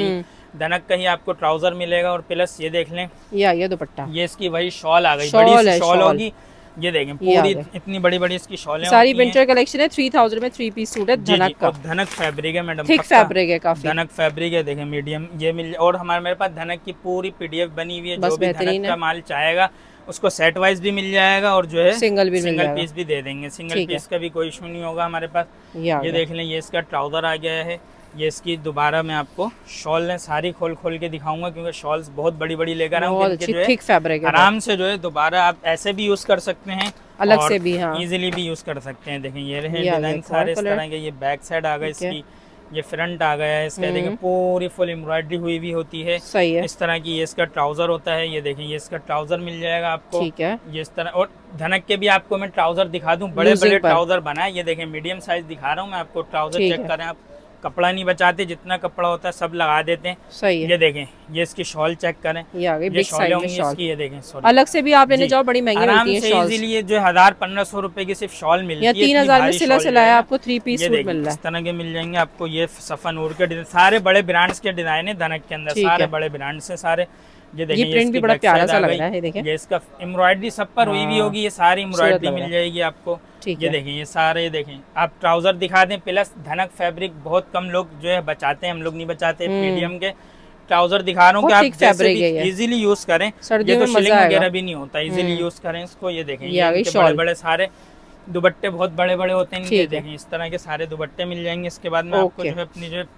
धनक का ही आपको ट्राउजर मिलेगा। और प्लस ये देख लें, ये आ गया दुपट्टा, ये इसकी वही शॉल आ गई, बड़ी सी शॉल होगी। ये देखें पूरी इतनी बड़ी बड़ी इसकी शॉलें, सारी विंटर कलेक्शन है। थ्री थाउजेंड में थ्री पीस सूट है धनक का। धनक फैब्रिक है मैडम, थिक फैब्रिक है काफी, धनक फैब्रिक है। देखें मीडियम ये मिल, और हमारे मेरे पास धनक की पूरी पीडीएफ बनी हुई है। जो भी धनक का माल चाहेगा उसको सेट वाइज भी मिल जाएगा और जो है सिंगल भी सिंगल पीस भी दे देंगे। सिंगल पीस का भी कोई इशू नहीं होगा हमारे पास। ये देख लें, ये इसका ट्राउजर आ गया है। ये इसकी दोबारा मैं आपको शॉल ने सारी खोल खोल के दिखाऊंगा, क्योंकि शॉल्स बहुत बड़ी बड़ी लेकर आऊँ, थिक फैब्रिक है। आराम से जो है दोबारा आप ऐसे भी यूज कर सकते हैं, अलग से भी, हाँ इजीली भी यूज कर सकते हैं। देखें ये रहे डिजाइन सारे इस तरह के। ये बैक साइड आ गया इसकी, ये फ्रंट आ गया है इसका। देखें पूरी फुल एम्ब्रॉयडरी हुई भी होती है, सही है। इस तरह की ये इसका ट्राउजर होता है। ये देखें, ये इसका ट्राउजर मिल जाएगा आपको, ठीक है। ये इस तरह। और धनक के भी आपको मैं ट्राउजर दिखा दूं, बड़े बड़े ट्राउजर बनाए। ये देखें मीडियम साइज दिखा रहा हूँ मैं आपको, ट्राउजर चेक करें आप। कपड़ा नहीं बचाते, जितना कपड़ा होता है सब लगा देते हैं। सही है। ये देखें, ये इसकी शॉल चेक करें, ये आ गई बिग साइज में शॉल। ये देखें, अलग से भी आप लेने जाओ बड़ी महंगी मिलती है शॉल। इजीली जो हजार पंद्रह सौ रुपए की सिर्फ शॉल मिलती है, तीन हजार में सिला सिलाया आपको थ्री पीस सूट मिल रहा है। इस तरह के मिल जाएंगे आपको। ये सफा नूर के डिजाइन, सारे बड़े ब्रांड्स के डिजाइन है धनक के अंदर, सारे बड़े ब्रांड्स है सारे। ये देखिए, ये प्रिंट भी बड़ा प्यारा सा लग रहा है। ये देखिए, ये इसका एम्ब्रॉयडरी सब पर हुई भी होगी, ये सारी एम्ब्रॉयडरी मिल जाएगी आपको। ये देखें, ये सारे, ये देखें आप ट्राउजर दिखा दें। प्लस धनक फैब्रिक बहुत कम लोग जो है बचाते हैं, हम लोग नहीं बचाते। मीडियम के ट्राउजर दिखा रहा हूँ कि आप जैसे भी इजीली यूज करें। ये तो शिलिंग वगैरह भी नहीं होता, इजीली यूज करें इसको। ये देखें, ये बड़े बड़े सारे दुपट्टे बहुत बड़े बड़े होते हैं इनके। देखें इस तरह के सारे दुपट्टे मिल जाएंगे। इसके बाद मैं आपको जो है अपनी जो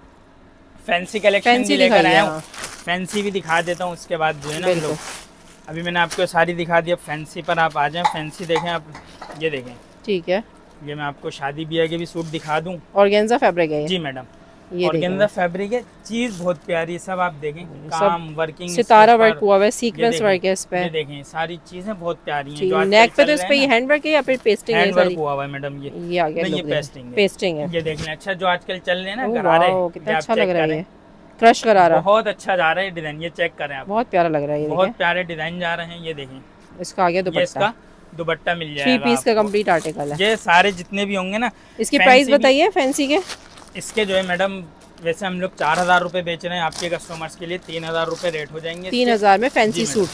फैंसी कलेक्शन भी लेकर आया हूँ, फैंसी भी दिखा देता हूँ। उसके बाद जो है ना हम लोग, अभी मैंने आपको सारी दिखा दी, अब फैंसी पर आप आ जाएं। फैंसी देखें आप, ये देखें, ठीक है। ये मैं आपको शादी ब्याह के भी सूट दिखा दूं। ऑर्गेन्जा फैब्रिक है ये? जी मैडम, ये ऑर्गेन्जा फैब्रिक है। चीज बहुत प्यारी है, सब आप देखें, काम वर्किंग सितारा वर्क हुआ है, सीक्वेंस वर्क है इस पे। ये देखें, सारी चीजें बहुत प्यारी हैं। नेक पे तो इस पे ये हैंड वर्क है या फिर पेस्टिंग है? हैंड वर्क हुआ हुआ है मैडम। ये ये आ गया, ये पेस्टिंग है, पेस्टिंग है। ये देख लें। अच्छा, जो आजकल चल रहे हैं ना गरारे, कितना अच्छा लग रहा है, क्रश करा रहा है, बहुत अच्छा जा रहा है डिजाइन। ये चेक करें आप, बहुत प्यारा लग रहा है, ये बहुत प्यारे डिजाइन जा रहे हैं। ये देखें, इसका आ गया दुपट्टा, इसका दुपट्टा मिल जाएगा। थ्री पीस का कंप्लीट आर्टिकल है। ये सारे जितने भी होंगे ना, इसकी प्राइस बताइए फैंसी के। इसके जो है मैडम, वैसे हम लोग चार हजार रूपए बेच रहे हैं, आपके कस्टमर्स के लिए तीन हजार रूपए रेट हो जाएंगे। तीन हजार में फैंसी सूट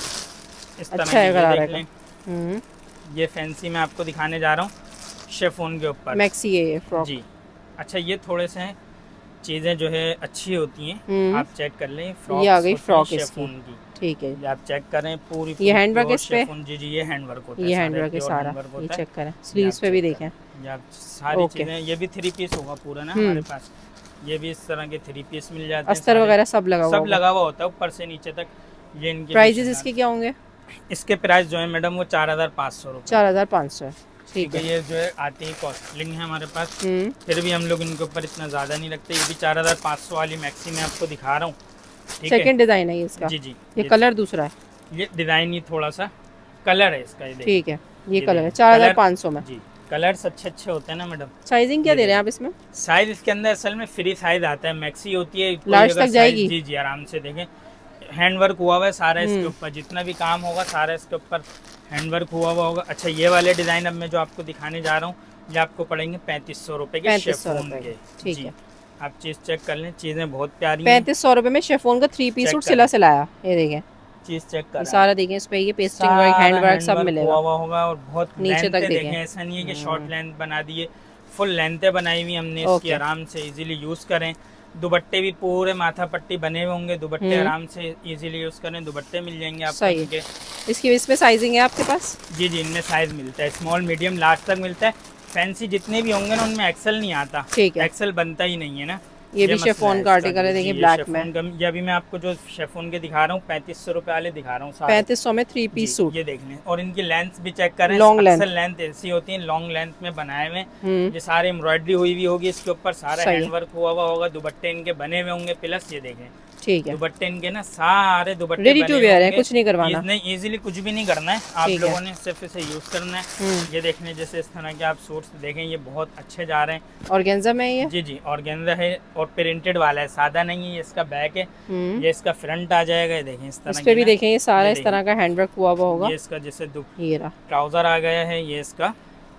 इस तरह अच्छा है। ये फैंसी में आपको दिखाने जा रहा हूँ, शिफॉन के ऊपर मैक्सी है ये फ्रॉक जी। अच्छा, ये थोड़े से चीजें जो है अच्छी होती हैं, आप चेक कर लें। फ्रॉक, ये आ गई फ्रॉक शिफॉन की, ठीक है। आप चेक करें पूरी, ये हैंड वर्क इस पे। जी जी, ये हैंड वर्क होता है, ये हैंड वर्क है सारा। ये चेक करें, स्लीव्स पे भी देखें, ये आप सारी चीजें। ये भी थ्री पीस होगा पूरा ना हमारे पास। ये भी इस तरह के थ्री पीस मिल जाते हैं, अस्तर वगैरह सब लगा हुआ सब लगा हुआ होता है ऊपर से नीचे तक। ये इनके प्राइसेस इसके क्या होंगे? इसके प्राइस जो है मैडम वो चार हजार पाँच सौ रुपये चार हजार पाँच सौ ठीक है। ये जो है आती है कॉस्टलिंग है हमारे पास, फिर भी हम लोग इनके ऊपर इतना ज्यादा नहीं रखते। ये भी चार हजार पाँच सौ वाली मैक्सी में आपको दिखा रहा हूँ। सेकंड डिजाइन है इसका? जी जी। ये कलर दूसरा है, ये डिजाइन ही थोड़ा सा कलर है इसका। ठीक है, ये कलर है चार हजार पाँच सौ में। जी, कलर्स अच्छे अच्छे होते हैं ना मैडम। साइजिंग क्या दे रहे हैं आप इसमें? साइज इसके अंदर असल में फ्री साइज आता है, मैक्सी होती है, लार्ज तक जाएगी। जी जी, आराम से देखें, हैंड वर्क हुआ हुआ है सारा इसके ऊपर, जितना भी काम होगा सारा इसके ऊपर हैंड वर्क हुआ हुआ होगा। अच्छा, ये वाले डिजाइन अब मैं जो आपको दिखाने जा रहा हूँ, ये आपको पड़ेंगे पैंतीस सौ रुपए के शिफॉन के। ठीक है, आप चीज चेक कर लें, चीजें बहुत प्यारी। पैंतीस सौ रुपए में शिफॉन का थ्री पीस सूट सिला सिलाया। ये देखें, चीज चेक कर सारा देखें, इस पे ये पेस्टिंग वर्क, हैंड वर्क सब मिलेगा होगा। और बहुत नीचे तक देखें, ऐसा नहीं है कि शॉर्ट लेंथ बना दिए, फुल लेंथ बनाई हुई हमने इसकी, आराम से इजीली यूज करें। दुपट्टे भी पूरे माथा पट्टी बने हुए होंगे, दुपट्टे आराम से इजीली यूज करें, दुपट्टे मिल जाएंगे आपको इनके। इसकी इसमें साइजिंग है आपके पास? जी जी, इनमें साइज मिलता है, स्मॉल मीडियम लार्ज तक मिलता है। फैंसी जितने भी होंगे ना, उनमें एक्सेल नहीं आता, ठीक है, एक्सेल बनता ही नहीं है ना। ये भी शिफॉन का आर्टिकल है, देखिए ब्लैक में। ये अभी मैं आपको जो शिफॉन के दिखा रहा हूँ, पैंतीस सौ रुपए वाले दिखा रहा हूँ, पैंतीस सौ में थ्री पीस सूट। ये देख लें, और इनकी लेंथ भी चेक करें, लॉन्ग लेंथ लेंथ ऐसी होती है, लॉन्ग लेंथ में बनाए हुए। ये सारे एम्ब्रॉयडरी हुई हुई होगी इसके ऊपर, सारा हैंड वर्क हुआ हुआ होगा, दुपट्टे इनके बने हुए होंगे। प्लस ये देखें, ठीक है, दुपट्टे इनके ना सारे दुपट्टे रेडी टू वेयर है, कुछ नहीं करवाना, नहीं इजीली कुछ भी नहीं करना है, आप लोगों ने सिर्फ इसे यूज करना है। ये देखने जैसे इस तरह के आप सूट्स देखें, ये बहुत अच्छे जा रहे हैं। ऑर्गेन्जा में ये? जी जी, ऑर्गेन्जा है और प्रिंटेड वाला है, सादा नहीं है। ये इसका बैक है, ये इसका फ्रंट आ जाएगा। ये देखें, इस तरह इस पे भी देखें, ये सारा इस तरह का हैंड वर्क हुआ हुआ होगा। ये इसका जैसे ट्राउजर आ गया है, ये इसका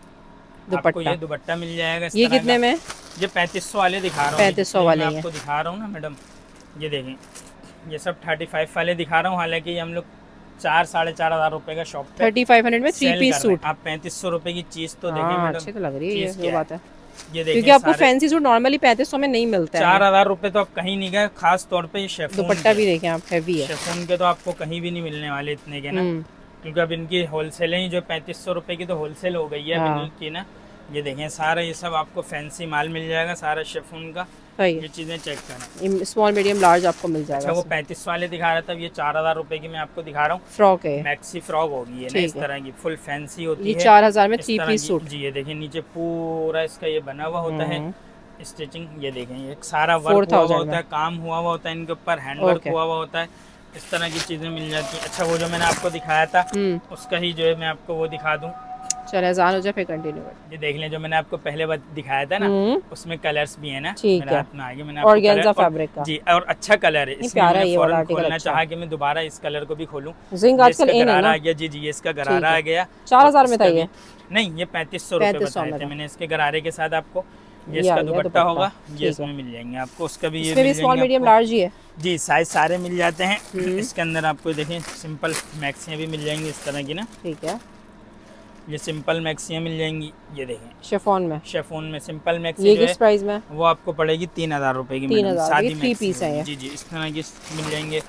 दुपट्टा, ये दुपट्टा मिल जाएगा। ये कितने में? ये पैंतीस सौ वाले दिखा रहा हूँ, पैंतीस सौ वाले आपको दिखा रहा हूँ ना मैडम। ये देखें, ये सब थर्टी फाइव वाले दिखा रहा हूँ, हालांकि हम लोग चार साढ़े चार हजार रुपए का शॉप थर्टी फाइव हंड्रेड में थ्री पीस सूट। आप पैंतीस सौ रुपए की चीज तो देखें हाँ, मैडम, अच्छी तो लग रही है ये बात है, ये क्योंकि आपको फैंसी सूट नॉर्मली पैंतीस सौ में नहीं मिलता है। चार हजार रुपए तो आप कहीं नहीं गए, खास तौर पे ये शेफून दुपट्टा भी देखें आप, हैवी है। शेफून के तो आपको कहीं भी नहीं मिलने वाले इतने के ना, क्योंकि अब इनकी होलसेल ही जो पैंतीस सौ रुपए की तो होलसेल हो गई है हाँ। की ना। ये देखें सारा ये सब आपको फैंसी माल मिल जाएगा, सारा शेफून का। ये चीजें चेक करें, स्मॉल मीडियम लार्ज आपको मिल जाएगा। अच्छा वो पैंतीस वाले दिखा रहा था, ये चार हजार रुपए की मैं आपको दिखा रहा हूँ। फ्रॉक है, मैक्सी फ्रॉक होगी ये ना, इस तरह की फुल फैंसी होती ये है। चार हजार में थ्री पीस सूट। जी ये देखिए नीचे पूरा इसका ये बना हुआ होता है स्टिचिंग, ये देखें ये सारा वर्क हुआ होता है, काम हुआ हुआ होता है इनके ऊपर, हैंड वर्क हुआ हुआ होता है, इस तरह की चीजें मिल जाती है। अच्छा वो जो मैंने आपको दिखाया था उसका ही जो है मैं आपको वो दिखा दूं। चलो आसान हो जाए फिर कंटिन्यू कर। ये देख लें जो मैंने आपको पहले दिखाया था ना, उसमें कलर्स भी है ना, मेरे हाथ में आगे मैंने ऑर्गेन्जा फैब्रिक का। जी और अच्छा कलर है, इसमें मैंने फौरन खोलना चाहा कि मैं दोबारा इस कलर को भी खोलूं। जिंक आजकल इन है ना। आ गया जी जी इसका गरारा आ गया। चार हजार में था ये? नहीं ये पैंतीस सौ रुपए बताए थे मैंने इसके गरारे के साथ आपको। ये इसका दुपट्टा होगा, ये इसमें मिल जाएंगे आपको, उसका भी ये स्मॉल मीडियम लार्ज ही है जी, साइज सारे मिल जाते हैं। इसके अंदर आपको देखें सिंपल मैक्सियाँ भी मिल जाएंगी इस तरह की ना, ठीक है। ये सिंपल मैक्सियाँ मिल जाएंगी, ये देखें शेफोन में, शेफोन में सिंपल मैक्सी ये किस प्राइस में? वो आपको पड़ेगी तीन हजार रुपए की, तीन हजार शादी थ्री पीस है। जी जी इस तरह की मिल जाएंगे।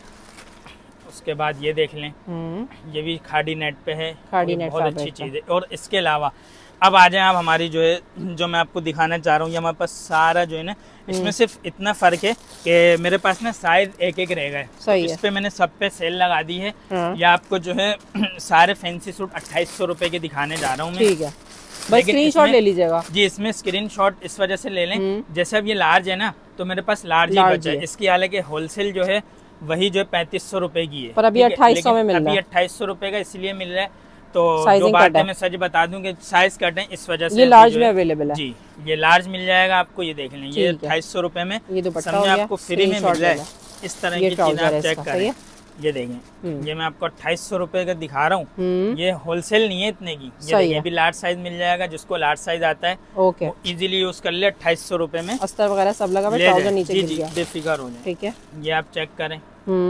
उसके बाद ये देख लें, ये भी खाड़ी नेट पे है, खाड़ी नेट बहुत अच्छी चीज़ है। और इसके अलावा अब आ जाए आप हमारी जो है जो मैं आपको दिखाना चाह रहा हूँ, ये हमारे पास सारा जो है ना, इसमें सिर्फ इतना फर्क है कि मेरे पास ना साइज एक एक रह गए, तो इस पे मैंने सब पे सेल लगा दी है। ये आपको जो है सारे फैंसी सूट अट्ठाईस सौ रुपए के दिखाने जा रहा हूँ मैं, ठीक है। बस स्क्रीनशॉट ले लीजिएगा जी, इसमें स्क्रीनशॉट इस वजह से ले लें, जैसे अब ये लार्ज है ना तो मेरे पास लार्ज ही बचा है। इसकी हालांकि होलसेल जो है वही जो है पैंतीस सौ रुपए की है, पर अभी अट्ठाईस सौ में मिल रहा है। अभी अट्ठाईस सौ रुपए का इसलिए मिल रहा है। तो जो बात है मैं सच बता दूं कि साइज कट है इस वजह से ये लार्ज में अवेलेबल है जी, ये लार्ज मिल जाएगा आपको। ये देख लें ये अट्ठाईस सौ रुपए में, ये दुपट्टा हो गया, आपको फ्री में मिल जाए। इस तरह की चीजें आप चेक करें, ये देखें ये मैं आपको अट्ठाईस सौ रुपए का दिखा रहा हूँ, ये होलसेल नहीं है इतने की। ये ये भी लार्ज साइज मिल जाएगा, जिसको लार्ज साइज आता है ओके इजीली यूज कर ले। अट्ठाईस सौ रुपए में अस्तर वगैरह सब लगा हुआ, नीचे जी जी बेफिक्र हो जाए, ठीक है। ये आप चेक करें,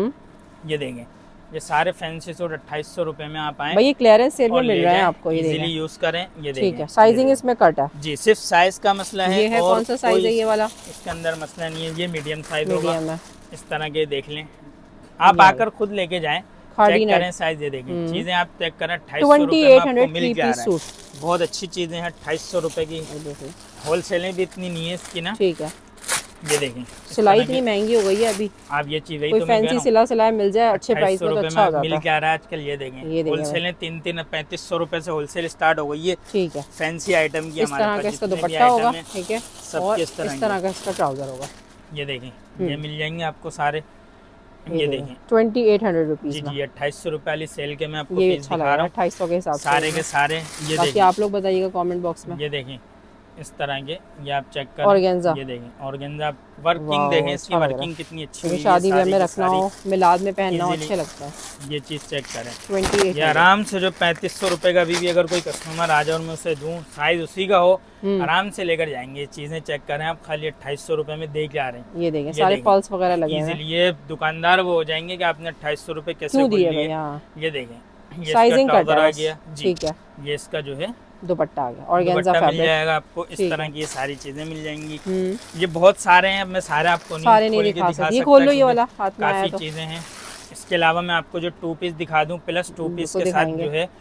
ये देखें ये सारे फैंसी सूट अट्ठाईस सौ रुपए में आप आए। भाई ये क्लियरेंस सेल में मिल रहा है आपको, ये इजीली यूज करें। ये ठीक है, साइजिंग इसमें कट है जी, सिर्फ साइज का मसला है। ये है कौन सा साइज है ये वाला? इसके अंदर मसला नहीं है, ये मीडियम साइज होगा। इस तरह के देख लें, आप आकर खुद लेके जाएं, चेक करें साइज। ये देखें चीजें आप चेक करें, अट्ठाईस सौ रुपए में आपको मिल जा रहा है। बहुत अच्छी चीजें हैं, अट्ठाईस सौ रुपए की। होलसेल भी इतनी नहीं है इसकी ना, ठीक है। ये देखें सिलाई इतनी महंगी हो गई है अभी, आप ये चीज कोई फैंसी सिला सिलाई मिल जाए अच्छे प्राइस में तो अच्छा हो जाता है। मिल क्या रहा है आजकल, ये देखें होलसेल तीन तीन पैंतीस सौ रुपए से होलसेल स्टार्ट हो गई है, ठीक है। फैंसी आइटम की हमारे पास इसका दुपट्टा होगा, ठीक है, सब इस तरह का इसका ट्राउजर होगा। ये देखें ये मिल जाएंगे आपको सारे, ये देखें ट्वेंटी एट हंड्रेड रुपीज जी जी अट्ठाईस सौ रुपए वाली सेल के मैं आपको ये अच्छा लग रहा है अट्ठाईस सौ के हिसाब से सारे के सारे। ये देखिए आप लोग बताइएगा कमेंट बॉक्स में। ये देखें इस तरह के, ये आप चेक करें ऑर्गेन्जा, ये देखें ऑर्गेन्जा वर्किंग देखें इसकी वर्किंग कितनी अच्छी है। शादी में रखना हो, मिलाद में पहनना हो, अच्छा लगता है। ये चीज चेक करें, ट्वेंटी ये आराम से जो पैंतीस सौ रुपए का भी, भी अगर कोई कस्टमर आ जाए और मैं उसे दूं, साइज उसी का हो, आराम से लेकर जाएंगे। ये चीजें चेक करें आप, खाली अट्ठाईस सौ रुपए में देख जा रहे हैं। ये देखें सारे पल्स वगैरह लगे हैं, इसीलिए दुकानदार वो हो जाएंगे कि आपने अट्ठाईस सौ रुपए कैसे दिए। ये देखें साइजिंग कट आ गया, ठीक है। ये इसका जो है दुपट्टा आ गया, ऑर्गेन्जा फैब्रिक मिल जाएगा आपको। इस तरह की ये सारी चीजें मिल जाएंगी। ये बहुत सारे हैं, अब मैं सारे आपको सारे नहीं दिखा सकता, ये खोल लो ये वाला हाथ में आया तो। काफी चीजें हैं। इसके अलावा मैं आपको जो टू पीस दिखा दूं, प्लस टू पीस के साथ जो है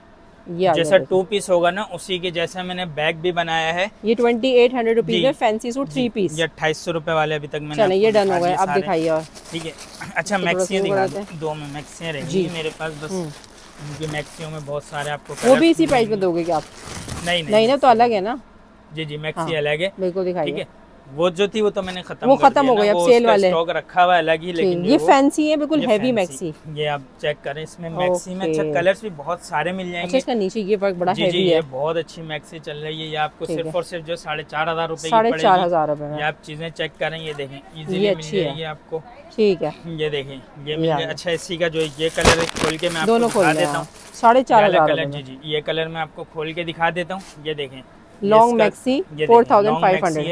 जैसा टू पीस होगा ना उसी के जैसा मैंने बैग भी बनाया है। ये ट्वेंटी एट हंड्रेड रुपीज में फैंसी सूट थ्री पीस, ये अट्ठाईस सौ रुपए वाले अभी तक मैंने। चलो ये डन हो गए, अब दिखाइए और ठीक है। अच्छा मैक्सियाँ दिखा दूं, दो में मैक्सियाँ रहेंगी मेरे पास, बस उनकी मैक्सियों में बहुत सारे आपको। वो भी इसी प्राइस में दोगे क्या आप? नहीं नहीं नहीं ना, तो अलग है ना। जी जी मैक्सी अलग है, बिल्कुल दिखाइए। ठीक है, वो जो थी वो तो मैंने खत्म वो खत्म हो गई, अब सेल वाले स्टॉक रखा हुआ है अलग ही। लेकिन ये फैंसी है, बिल्कुल हैवी मैक्सी। ये आप चेक करें, इसमें मैक्सी में अच्छा कलर्स भी बहुत सारे मिल जाएंगे। अच्छा इसका नीचे ये वर्क बड़ा हैवी है, बहुत अच्छी मैक्सी चल रही है। ये आपको सिर्फ और सिर्फ जो साढ़े चार हजार रूपए साढ़े चार हजार रूपए ये आप चीजें चेक करें। ये देखें इजीली मिल जाएगी आपको, ठीक है। ये देखें ये मिल जाए। अच्छा इसी का जो ये कलर खोल के मैं दोनों आपको दिखा देता हूँ, साढ़े चार हजार कलर। जी जी ये कलर मैं आपको खोल के दिखा देता हूँ। ये देखें long maxi four thousand five hundred,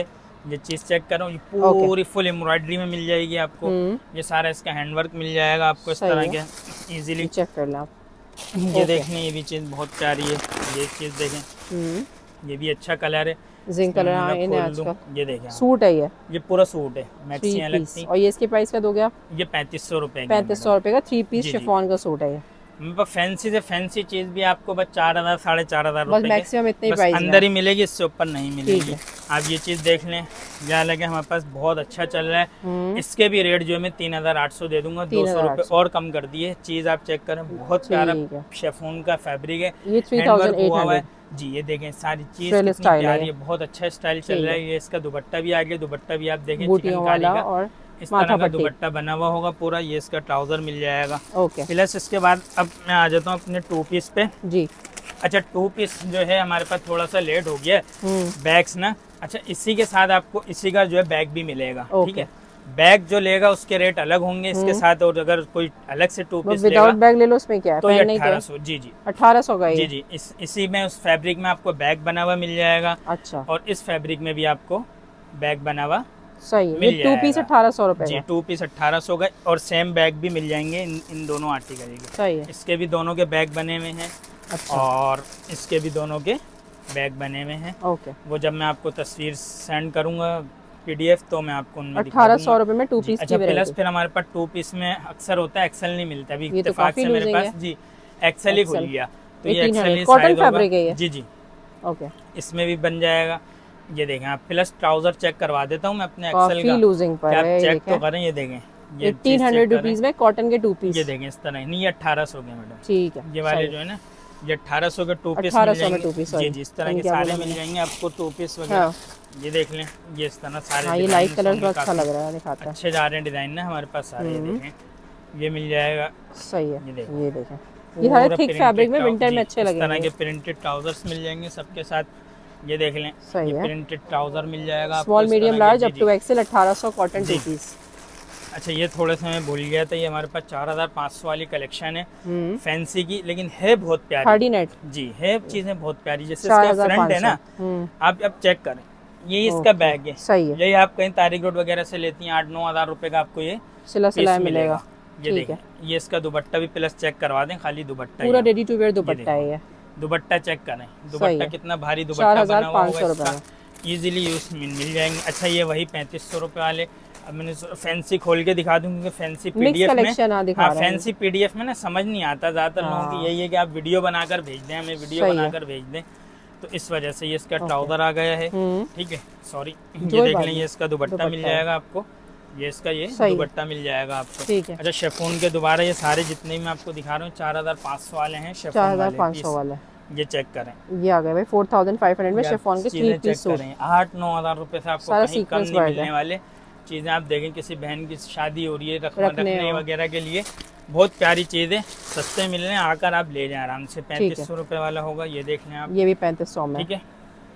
ये चीज चेक करो, ये पूरी फुल एम्ब्रॉयडरी में मिल जाएगी आपको। ये सारा इसका हैंडवर्क मिल जाएगा आपको इस तरह के इजीली। चेक कर लो आप, ये देखने ये भी चीज बहुत प्यारी है, ये चीज देखें, ये भी अच्छा कलर है, जिंक कलर। हाँ, इन्हें आज का ये देखें सूट है, ये ये पूरा सूट है, मैक्सी अलग थी। और ये इसके प्राइस का दोगे आप? ये पैंतीस सौ रुपए पैंतीस सौ रुपए का थ्री पीस शिफॉन का सूट है ये। फैंसी से फैंसी चीज भी आपको बस चार हजार साढ़े चार हजार बस मैक्सिमम इतने प्राइस अंदर ही मिलेगी, इससे ऊपर नहीं मिलेगी। आप ये चीज देख लें, क्या लगे हमारे पास बहुत अच्छा चल रहा है। इसके भी रेट जो है मैं तीन हजार आठ सौ दे दूंगा, दो सौ रुपए और कम कर दिए। चीज आप चेक करें, बहुत प्यारा शेफोन का फैब्रिक है, हैंडवर्क हुआ हुआ है जी। ये देखें सारी चीज कितनी प्यारी है, बहुत अच्छा स्टाइल चल रहा है। ये इसका दुपट्टा भी आ गया, दुपट्टा भी आप देखें चिकनकारी का और इस तरह का दुपट्टा बना हुआ होगा पूरा। ये इसका ट्राउजर मिल जाएगा। ओके। प्लस इसके बाद अब मैं आ जाता हूँ अपने टू पीस पे जी। अच्छा, टू पीस जो है हमारे पास थोड़ा सा लेट हो गया बैग्स ना। अच्छा, इसी के साथ आपको इसी का जो है बैग भी मिलेगा, ठीक है। बैग जो लेगा उसके रेट अलग होंगे इसके साथ, और अगर कोई अलग से टू पीस लेगा बैग ले लो, उसमें क्या है तो ये अठारह सौ। जी जी अठारह सौ का जी जी। इस इसी में उस फैब्रिक में आपको बैग बना हुआ मिल जाएगा। अच्छा। और इस फैब्रिक में भी आपको बैग बना हुआ सही है। टू पीस अठारह सौ रुपए जी, टू पीस अठारह सौ का। और सेम बैग भी मिल जाएंगे इन, इन दोनों आर्टिकल के। सही है। इसके भी दोनों के बैग बने हुए हैं। अच्छा। और इसके भी दोनों के बैग बने हुए हैं। ओके। वो जब मैं आपको तस्वीर सेंड करूंगा पीडीएफ तो मैं आपको उनमें अठारह सौ रुपए में टू पीस। अच्छा, प्लस फिर हमारे पास टू पीस में अक्सर होता है एक्सेल नहीं मिलता, अभी इत्तेफाक से मेरे पास जी एक्सेल ही खुल गया, तो ये एक्सेल कॉटन फैब्रिक है ये। जी जी ओके। इसमें भी बन जाएगा। ये देखें आप, प्लस ट्राउजर चेक करवा देता हूँ मैं अपने एक्सेल का, लूजिंग पर है, चेक तो करें। ये देखें ये तीन हंड्रेड रुपीज में कॉटन के टू पीस। ये देखें इस तरह नहीं, ये अठारह सौ के मैडम, ठीक है। ये वाले जो है ना ये अठारह सौ के टू पीस अठारह सौ में टू पीस जी जी। इस तरह के सारे मिल जाएंगे आपको टू पीस वगैरह। ये देख लें, ये इस तरह सारे। हाँ, ये लाइट कलर बहुत अच्छा लग रहा है, दिखाता है। अच्छे जा रहे हैं डिजाइन ना हमारे पास सारे। ये देखें, ये मिल जाएगा। सही है। ये देखें, ये देखें, ये सारे थिक फैब्रिक में विंटर में अच्छे लगेंगे। इस तरह के प्रिंटेड ट्राउजर्स मिल जाएंगे सबके साथ। ये देख लें, सही है। प्रिंटेड ट्राउजर मिल जाएगा small medium large up to XL अठारह सौ कॉटन टू पीस। अच्छा, ये थोड़ा सा मैं भूल गया था, ये हमारे पास चार हजार पाँच सौ वाली कलेक्शन है फैंसी की, लेकिन है बहुत प्यारी। हार्डी नेट जी, है चीजें बहुत प्यारी। जैसे इसका फ्रंट है ना, आप अब चेक करें, ये इसका बैग है। सही है। यही आप कहीं तारिक रोड वगैरह से लेती हैं, आठ नौ हजार रुपए का आपको ये सिला सिलाया मिलेगा। ये देखें, ये इसका दुपट्टा भी प्लस चेक करवा दें, खाली दुपट्टा पूरा रेडी टू वेयर दुपट्टा है ये। दुपट्टा चेक करें, दुपट्टा कितना भारी दुपट्टा बना हुआ होगा, इजीली यूज मिल जाएंगे। अच्छा, ये वही पैंतीस सौ रुपए वाले। अब मैंने फैंसी खोल के दिखा दूं, क्योंकि फैंसी पीडीएफ में हाँ फैंसी पीडीएफ में ना समझ नहीं आता ज्यादातर लोगों की यही है कि आप वीडियो बनाकर भेज दें, हमें वीडियो बनाकर भेज दें, तो इस वजह से ये इसका ट्राउजर आ गया है। ठीक है, सॉरी। ये देख लें, ये इसका दुपट्टा मिल जाएगा आपको, ये इसका ये दुपट्टा मिल जाएगा आपको। ठीक है। अच्छा, शेफोन के दोबारा ये सारे जितने मैं आपको दिखा रहा हूँ चार हजार पाँच सौ वाले हैं, चार हजार पाँच सौ वाले। ये चेक करें, ये आ गए भाई फोर थाउजेंड फाइव हंड्रेड में शिफॉन के थ्री पीस सूट। आठ नौ हजार रुपए से आपको कहीं कम नहीं मिलने वाले चीजें। आप देखें, किसी बहन की शादी हो रही है, रखने वगैरह के लिए बहुत प्यारी चीज है, सस्ते मिल रहे हैं, आकर आप ले जाएं आराम से। पैंतीस सौ रुपए वाला होगा, ये देख लें आप, ये भी पैंतीस सौ में। ठीक है,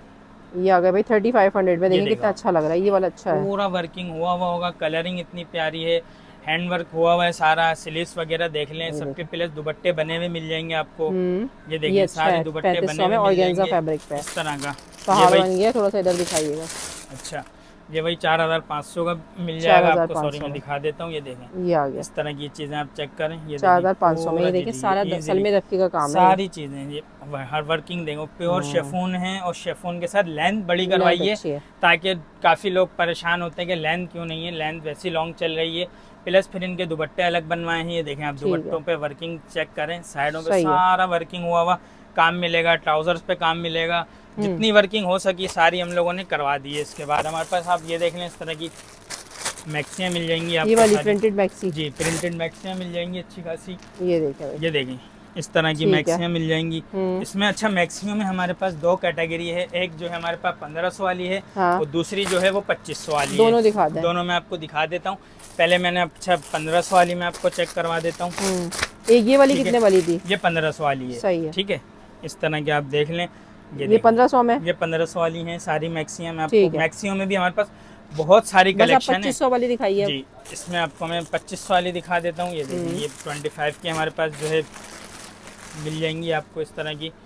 ये आ गया भाई थर्टी फाइव हंड्रेड में। देखिए कितना अच्छा लग रहा है, ये वाला अच्छा है, पूरा वर्किंग हुआ हुआ होगा, कलरिंग इतनी प्यारी है, हैंड वर्क हुआ हुआ है सारा, स्लीव्स वगैरह देख लें, सबके प्लस दुपट्टे बने हुए मिल जाएंगे आपको। ये देखिए सारे दुपट्टे बने हुए ऑर्गेन्जा फैब्रिक पे इस तरह का। पहाड़ बन गया, थोड़ा सा इधर दिखाइएगा। अच्छा, ये वही चार हजार पाँच सौ का मिल जाएगा आपको। सॉरी, मैं दिखा देता हूँ, ये देखें, ये आ गया। इस तरह की चीजें आप चेक करें, ये चार हजार पाँच सौ में। ये देखिए सारा सलमे रफ्ती का काम है, सारी चीजें ये हर वर्किंग देखो, प्योर शेफून है, और शेफून के साथ लेंथ बड़ी करवाई है, ताकि काफी लोग परेशान होते हैं कि लेंथ क्यों नहीं है, लेंथ वैसी लॉन्ग चल रही है। प्लस फिर इनके दुपट्टे अलग बनवाए हैं, ये देखें आप, दुपट्टों पे वर्किंग चेक करें, साइडों पे सारा वर्किंग हुआ हुआ काम मिलेगा, ट्राउजर्स पे काम मिलेगा, जितनी वर्किंग हो सकी सारी हम लोगों ने करवा दी है। इसके बाद हमारे पास आप ये देख लें, इस तरह की मैक्सियाँ मिल जाएंगी आपको, ये वाली प्रिंटेड मैक्सी। जी, प्रिंटेड मैक्सियाँ मिल जाएंगी अच्छी खासी। ये देखें, ये देखें, इस तरह की मैक्सियाँ मिल जाएंगी इसमें। अच्छा, मैक्सियों में हमारे पास दो कैटेगरी है, एक जो है हमारे पास पंद्रह सौ वाली है, हाँ। और दूसरी जो है वो पच्चीस सौ वाली दोनों है। दिखा दें, दोनों मैं आपको दिखा देता हूँ। पहले मैंने अच्छा पंद्रह सौ वाली मैं आपको चेक करवा देता हूँ। एक ये वाली कितने वाली थी? ये पंद्रह सौ वाली है, सही है, ठीक है। इस तरह के आप देख लें, ये पंद्रह सौ में, ये पंद्रह सौ वाली है सारी मैक्सियाँ। मैं आपको मैक्सियों में भी हमारे पास बहुत सारी कलेक्शन है। पच्चीस सौ वाली दिखाइए जी, इसमें आपको मैं पच्चीस सौ वाली दिखा देता हूँ। ये देखिए, ये ट्वेंटी फाइव की हमारे पास जो है मिल जाएंगी आपको इस तरह की।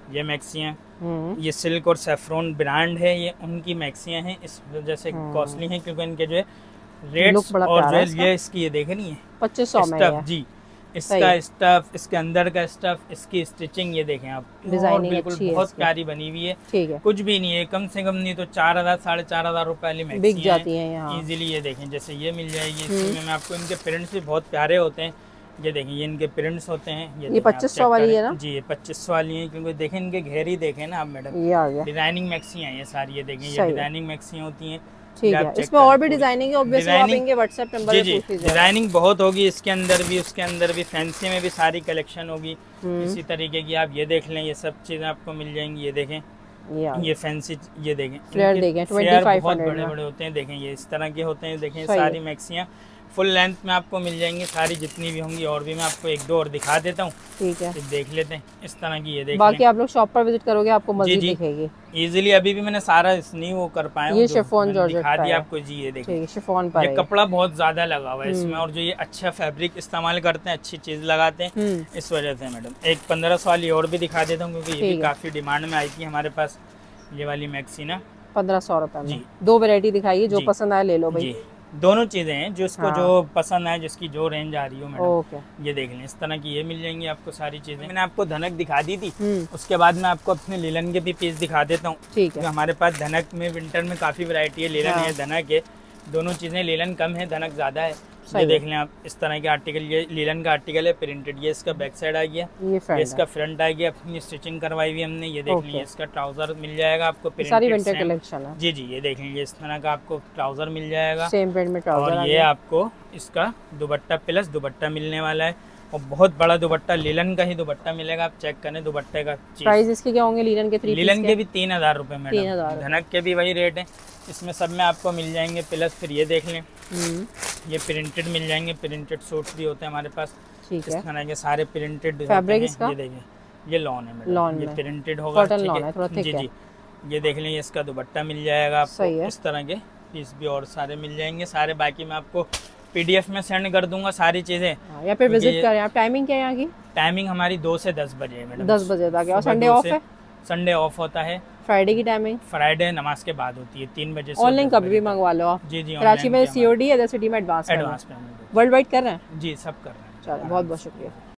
ये मैक्सियाँ, ये सिल्क और सेफ्रॉन ब्रांड है, ये उनकी मैक्सियाँ हैं, इस वजह से कॉस्टली हैं क्योंकि इनके जो है रेट्स और जो है ये इसकी ये देखे नहीं है पच्चीस सौ में जी, इसका स्टफ, इसके अंदर का स्टफ, इसकी स्टिचिंग ये देखें आप, डिजाइनिंग बिल्कुल अच्छी बहुत है, प्यारी बनी हुई है, ठीक है, कुछ भी नहीं है, कम से कम नहीं तो चार हजार साढ़े चार हजार रुपए वाली मैक्सी बिक जाती हैं यहाँ इजीली। ये देखें जैसे ये मिल जाएगी, इसमें मैं आपको इनके प्रिंट्स भी बहुत प्यारे होते हैं, ये देखें ये इनके प्रिंट्स होते हैं, ये, ये पच्चीस सौ वाली है ना जी, ये पच्चीस सौ वाली है क्योंकि देखें इनके घेरी देखें ना आप मैडम, ये आ गया डिजाइनिंग मैक्सियाँ ये सारी, ये देखें ये डिजाइनिंग मैक्सियाँ होती हैं, ठीक है। इसमें और भी डिजाइनिंग है, ऑब्वियसली आप इनके व्हाट्सएप नंबर पे पूछ लीजिए। डिजाइनिंग बहुत होगी इसके अंदर भी, उसके अंदर भी, फैंसी में भी सारी कलेक्शन होगी इसी तरीके की। आप ये देख लें, ये सब चीजें आपको मिल जाएंगी, ये देखें ये फैंसी, ये देखें फ्लेयर देखें, फ्लेयर बहुत बड़े बड़े होते हैं, देखें ये इस तरह के होते हैं, देखें सारी मैक्सियाँ फुल लेंथ में आपको मिल जाएंगी सारी जितनी भी होंगी, और भी मैं आपको एक दो और दिखा देता हूँ, ठीक है, देख लेते हैं इस तरह की। ये देख बाकी आप लोग शॉप पर विजिट करोगे आपको मज़ीद दिखेगी इजीली। अभी भी मैंने सारा नहीं वो कर पाया हूँ, ये शिफॉन जॉर्जेट दिखा दिया आपको जी, ये देखिए शिफॉन पर ये कपड़ा बहुत ज्यादा लगा हुआ है इसमें, और जो ये अच्छा फैब्रिक इस्तेमाल करते हैं, अच्छी चीज लगाते हैं, इस वजह से मैडम। एक पंद्रह सौ वाली और भी दिखा देता हूँ क्योंकि ये भी काफी डिमांड में आई थी हमारे पास, ये वाली मैक्सी ना पंद्रह सौ रुपए में। दो वेरायटी दिखाइए, जो पसंद आए ले लो भाई। दोनों चीजें हैं, जिसको हाँ। जो पसंद आए, जिसकी जो रेंज आ रही हो मैडम, ये देख लें इस तरह की ये मिल जाएंगी आपको सारी चीजें। मैंने आपको धनक दिखा दी थी, उसके बाद मैं आपको अपने लीलन के भी पीस दिखा देता हूँ, ठीक है। हमारे पास धनक में विंटर में काफी वैरायटी है, लीलन है धनक है, दोनों चीजें, लीलन कम है धनक ज्यादा है। ये देख लें आप इस तरह के आर्टिकल, ये लीलन का आर्टिकल है प्रिंटेड, ये इसका बैक साइड आ गया, ये इसका फ्रंट आ गया, अपनी स्टिचिंग करवाई हुई हमने। ये देख लीजिए इसका ट्राउजर मिल जाएगा आपको, सारी विंटर कलेक्शन है जी जी। ये देख लीजिए इस तरह का आपको ट्राउजर मिल जाएगा, सेम प्रिंट में ट्राउजर, और ये आपको इसका दुपट्टा प्लस दुपट्टा मिलने वाला है, और बहुत बड़ा दुपट्टा, लीलन का ही दुपट्टा मिलेगा। आप चेक करें दुपट्टे का प्राइस इसके क्या होंगे लीलन के? लीलन के भी तीन हजार रूपए मैडम, धनक के भी वही रेट है, इसमें सब में आपको मिल जाएंगे। प्लस फिर ये देख लें, ये प्रिंटेड मिल जाएंगे, प्रिंटेड सूट्स भी होते हैं हमारे पास, इस तरह के सारे प्रिंटेड फैब्रिक इसका, ये देखें ये लॉन है मैडम, ये प्रिंटेड होगा, जी जी। ये देख लें इसका दुपट्टा मिल जाएगा आपको, इस तरह के पीस भी और सारे मिल जाएंगे सारे। बाकी मैं आपको पीडीएफ में सेंड कर दूंगा सारी चीजें, यहाँ पे विजिट करें आप। टाइमिंग क्या है यहाँ की? टाइमिंग हमारी दो से दस बजे है मैडम, दस बजे तक। और संडे ऑफ है? संडे ऑफ होता है। फ्राइडे की टाइमिंग? फ्राइडे नमाज के बाद होती है, तीन बजे से। ऑनलाइन कभी भी मंगवा लो आप? जी जी। कराची में सीओडी है, सिटी में advance advance payment world wide कर रहे हैं? जी सब कर रहे हैं। चलो बहुत बहुत शुक्रिया।